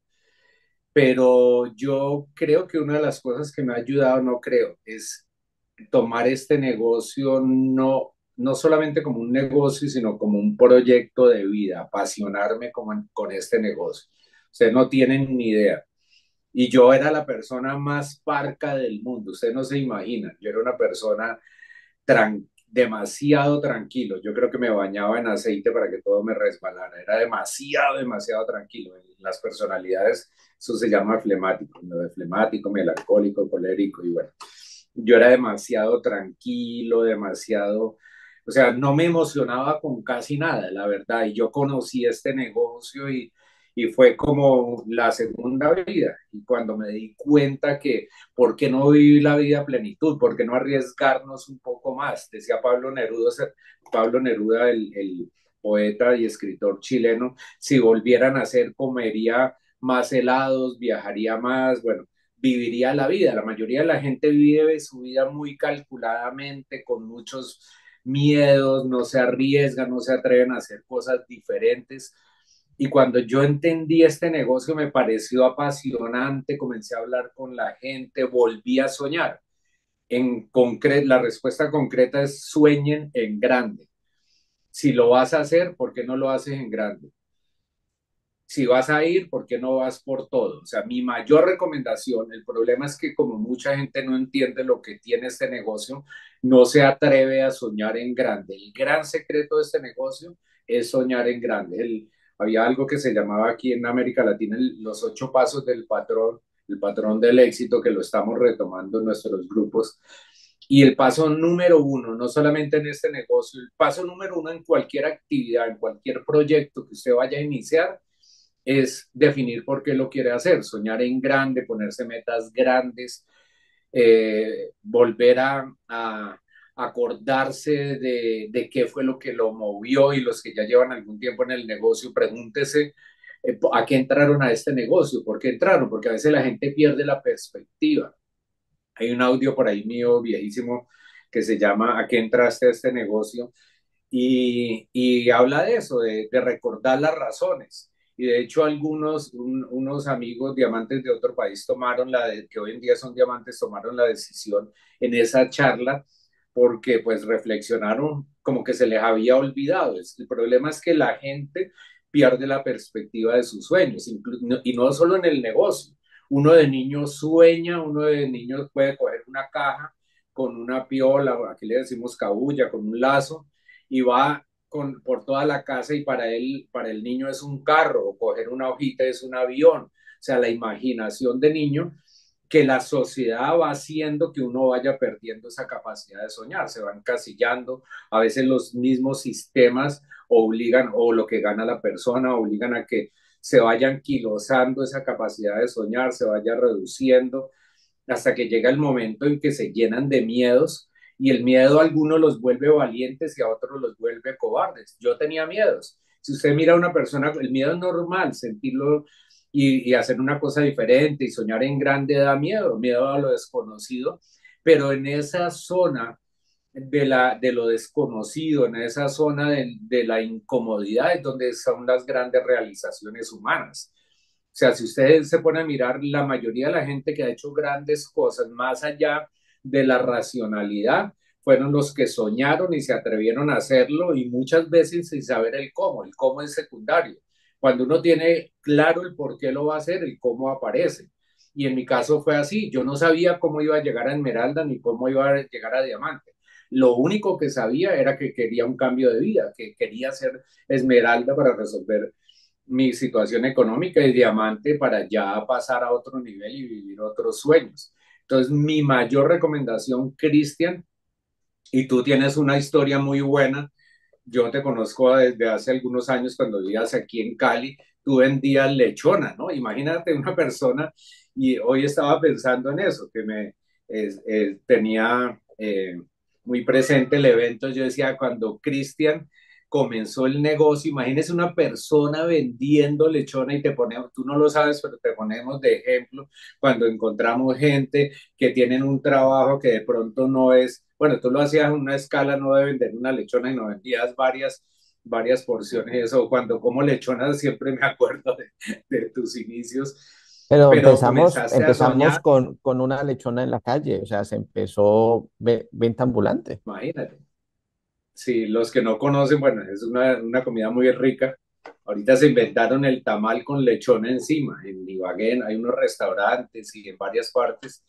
Pero yo creo que una de las cosas que me ha ayudado, no creo, es tomar este negocio no solamente como un negocio, sino como un proyecto de vida, apasionarme con este negocio. Ustedes no tienen ni idea. Y yo era la persona más parca del mundo, ustedes no se imaginan. Yo era una persona demasiado tranquilo. Yo creo que me bañaba en aceite para que todo me resbalara. Era demasiado, demasiado tranquilo. En las personalidades, eso se llama flemático, ¿no? De flemático, melancólico, colérico y bueno. Yo era demasiado tranquilo, demasiado, o sea, no me emocionaba con casi nada, la verdad. Y yo conocí este negocio y fue como la segunda vida. Y cuando me di cuenta que, ¿por qué no vivir la vida a plenitud? ¿Por qué no arriesgarnos un poco más? Decía Pablo Neruda, el poeta y escritor chileno, si volvieran a hacer, comería más helados, viajaría más, bueno, viviría la vida. La mayoría de la gente vive su vida muy calculadamente, con muchos miedos, no se arriesgan, no se atreven a hacer cosas diferentes. Y cuando yo entendí este negocio me pareció apasionante, comencé a hablar con la gente, volví a soñar. La respuesta concreta es sueñen en grande. Si lo vas a hacer, ¿por qué no lo haces en grande? Si vas a ir, ¿por qué no vas por todo? O sea, mi mayor recomendación, el problema es que como mucha gente no entiende lo que tiene este negocio, no se atreve a soñar en grande. El gran secreto de este negocio es soñar en grande. Había algo que se llamaba aquí en América Latina los 8 pasos del patrón, el patrón del éxito, que lo estamos retomando en nuestros grupos. Y el paso número uno, no solamente en este negocio, el paso número uno en cualquier actividad, en cualquier proyecto que usted vaya a iniciar, es definir por qué lo quiere hacer, soñar en grande, ponerse metas grandes, volver a acordarse de qué fue lo que lo movió, y los que ya llevan algún tiempo en el negocio, pregúntese a qué entraron a este negocio, por qué entraron, porque a veces la gente pierde la perspectiva. Hay un audio por ahí mío viejísimo que se llama ¿A qué entraste a este negocio? Y habla de eso, de recordar las razones. Y de hecho unos amigos diamantes de otro país que hoy en día son diamantes, tomaron la decisión en esa charla porque pues reflexionaron como que se les había olvidado. El problema es que la gente pierde la perspectiva de sus sueños, y no solo en el negocio. Uno de niño sueña, uno de niño puede coger una caja con una piola, aquí le decimos cabulla, con un lazo, y va por toda la casa, y para el niño es un carro, o coger una hojita es un avión. O sea, la imaginación de niño, que la sociedad va haciendo que uno vaya perdiendo esa capacidad de soñar, se va encasillando, a veces los mismos sistemas obligan, o lo que gana la persona, obligan a que se vaya anquilosando esa capacidad de soñar, se vaya reduciendo, hasta que llega el momento en que se llenan de miedos, y el miedo a algunos los vuelve valientes y a otros los vuelve cobardes. Yo tenía miedos. Si usted mira a una persona, el miedo es normal, sentirlo y hacer una cosa diferente y soñar en grande da miedo, miedo a lo desconocido, pero en esa zona de lo desconocido, en esa zona de la incomodidad, es donde son las grandes realizaciones humanas. O sea, si ustedes se ponen a mirar, la mayoría de la gente que ha hecho grandes cosas más allá de la racionalidad fueron los que soñaron y se atrevieron a hacerlo, y muchas veces sin saber el cómo. El cómo es secundario. Cuando uno tiene claro el por qué lo va a hacer, el cómo aparece. Y en mi caso fue así. Yo no sabía cómo iba a llegar a Esmeralda ni cómo iba a llegar a Diamante. Lo único que sabía era que quería un cambio de vida, que quería ser Esmeralda para resolver mi situación económica y diamante para ya pasar a otro nivel y vivir otros sueños. Entonces, mi mayor recomendación, Cristian, y tú tienes una historia muy buena. Yo te conozco desde hace algunos años cuando vivías aquí en Cali, tú vendías lechona, ¿no? Imagínate una persona, y hoy estaba pensando en eso, que tenía muy presente el evento. Yo decía, cuando Cristian comenzó el negocio, imagínese una persona vendiendo lechona y te ponemos, tú no lo sabes, pero te ponemos de ejemplo cuando encontramos gente que tienen un trabajo que de pronto no es, bueno, tú lo hacías en una escala no de vender una lechona y no vendías varias porciones. Eso, cuando como lechona siempre me acuerdo de tus inicios, Pero pero comenzaste a empezamos soñar, con una lechona en la calle, o sea, se empezó venta ambulante. imagínate. Sí, los que no conocen, bueno, es una comida muy rica. Ahorita se inventaron el tamal con lechón encima. En Ibagué hay unos restaurantes y en varias partes.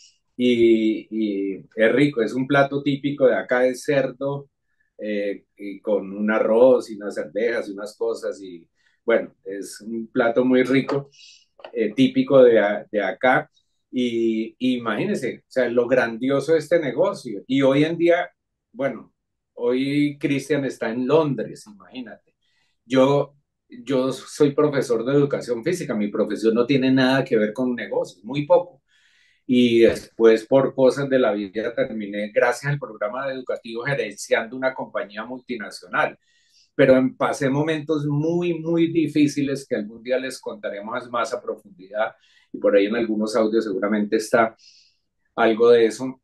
Y es rico, es un plato típico de acá de cerdo, y con un arroz y unas arvejas y unas cosas. Y bueno, es un plato muy rico, típico de acá. Y imagínense, o sea, lo grandioso de este negocio. Y hoy en día, bueno, hoy Cristian está en Londres, imagínate. Yo, yo soy profesor de educación física, mi profesión no tiene nada que ver con negocios, muy poco. Y después, por cosas de la vida, terminé, gracias al programa educativo, gerenciando una compañía multinacional. Pero pasé momentos muy, muy difíciles que algún día les contaremos más a profundidad, y por ahí en algunos audios seguramente está algo de eso,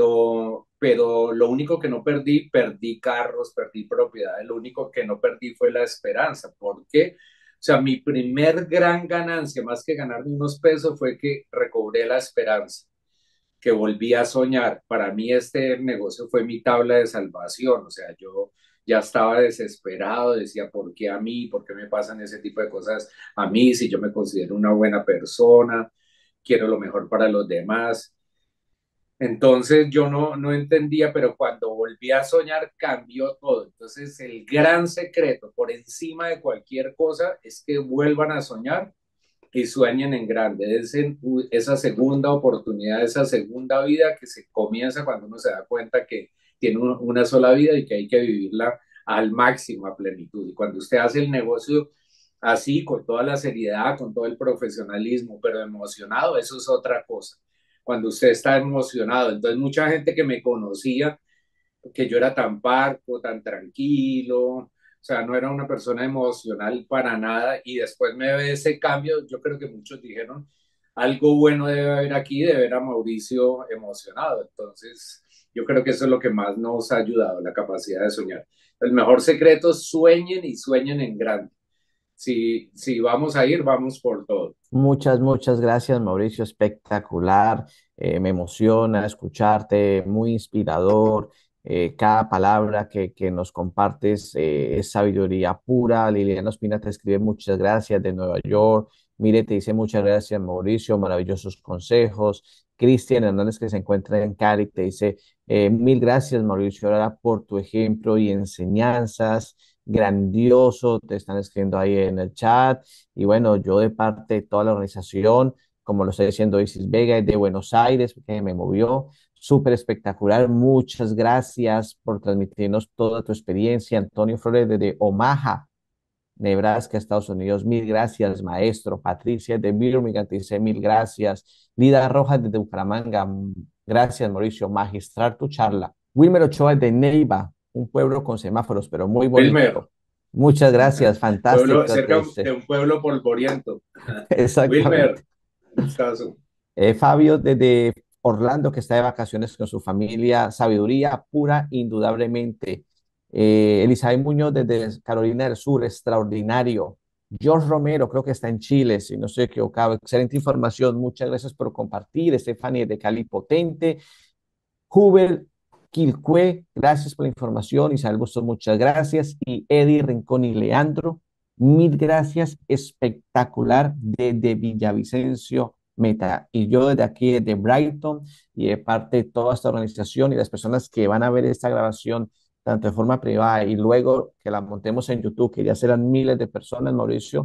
pero lo único que no perdí, perdí carros, perdí propiedades, lo único que no perdí fue la esperanza. ¿Por qué? O sea, mi primer gran ganancia, más que ganarme unos pesos, fue que recobré la esperanza, que volví a soñar. Para mí este negocio fue mi tabla de salvación. O sea, yo ya estaba desesperado, decía, ¿por qué a mí? ¿Por qué me pasan ese tipo de cosas a mí si yo me considero una buena persona? Quiero lo mejor para los demás. Entonces yo no entendía, pero cuando volví a soñar cambió todo. Entonces el gran secreto por encima de cualquier cosa es que vuelvan a soñar y sueñen en grande. Es esa segunda oportunidad, esa segunda vida que se comienza cuando uno se da cuenta que tiene una sola vida y que hay que vivirla al máximo, a plenitud. Y cuando usted hace el negocio así, con toda la seriedad, con todo el profesionalismo, pero emocionado, eso es otra cosa. Cuando usted está emocionado, entonces mucha gente que me conocía, que yo era tan parco, tan tranquilo, o sea, no era una persona emocional para nada, y después me ve ese cambio. Yo creo que muchos dijeron, algo bueno debe haber aquí de ver a Mauricio emocionado. Entonces, yo creo que eso es lo que más nos ha ayudado, la capacidad de soñar. El mejor secreto, sueñen y sueñen en grande. Si vamos a ir, vamos por todo. Muchas gracias, Mauricio. Espectacular. Me emociona escucharte, muy inspirador. Cada palabra que nos compartes es sabiduría pura. Liliana Ospina te escribe muchas gracias de Nueva York. Mire, te dice muchas gracias, Mauricio. Maravillosos consejos. Cristian Hernández, que se encuentra en Cali, te dice mil gracias, Mauricio, ahora por tu ejemplo y enseñanzas. Grandioso, te están escribiendo ahí en el chat. Y bueno, yo de parte de toda la organización, como lo está diciendo Isis Vega, de Buenos Aires, que me movió, súper espectacular. Muchas gracias por transmitirnos toda tu experiencia. Antonio Flores desde Omaha, Nebraska, Estados Unidos, mil gracias, maestro. Patricia de Birmingham, te dice mil gracias. Lida Rojas desde Bucaramanga, gracias, Mauricio. Magistrar tu charla. Wilmer Ochoa de Neiva, un pueblo con semáforos, pero muy Wilmer, bonito. Muchas gracias, pueblo, fantástico. cerca de un pueblo polvoriento. Wilmer, Exactamente. gustazo. Fabio desde Orlando, que está de vacaciones con su familia, sabiduría pura, indudablemente. Elizabeth Muñoz desde Carolina del Sur, extraordinario. George Romero, creo que está en Chile, si no estoy equivocado. Excelente información, muchas gracias por compartir. Stephanie de Cali Potente. Huber Quilcue, gracias por la información. Isabel Bustos, muchas gracias. Y Eddie Rincón y Leandro, mil gracias. Espectacular desde Villavicencio, Meta. Y yo desde aquí, desde Brighton, y de parte de toda esta organización y las personas que van a ver esta grabación, tanto de forma privada y luego que la montemos en YouTube, que ya serán miles de personas, Mauricio.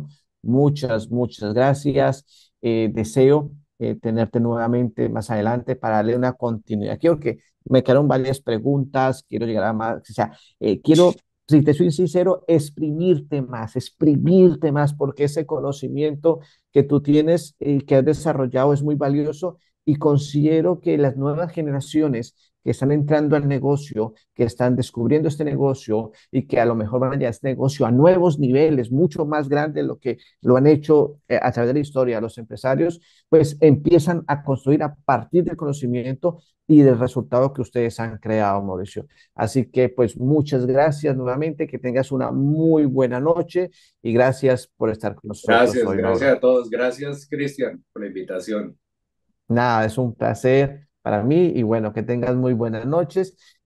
muchas gracias. Deseo tenerte nuevamente más adelante para darle una continuidad. Quiero que me quedaron varias preguntas, quiero llegar a más, o sea, quiero, si te soy sincero, exprimirte más, porque ese conocimiento que tú tienes y que has desarrollado es muy valioso y considero que las nuevas generaciones que están entrando al negocio, que están descubriendo este negocio y que a lo mejor van a llevar este negocio a nuevos niveles, mucho más grandes de lo que lo han hecho a través de la historia los empresarios, pues empiezan a construir a partir del conocimiento y del resultado que ustedes han creado, Mauricio. Así que pues muchas gracias nuevamente, que tengas una muy buena noche y gracias por estar con nosotros Gracias, hoy, Mauro. gracias a todos. Gracias, Cristian, por la invitación. Nada, es un placer para mí y bueno, que tengas muy buenas noches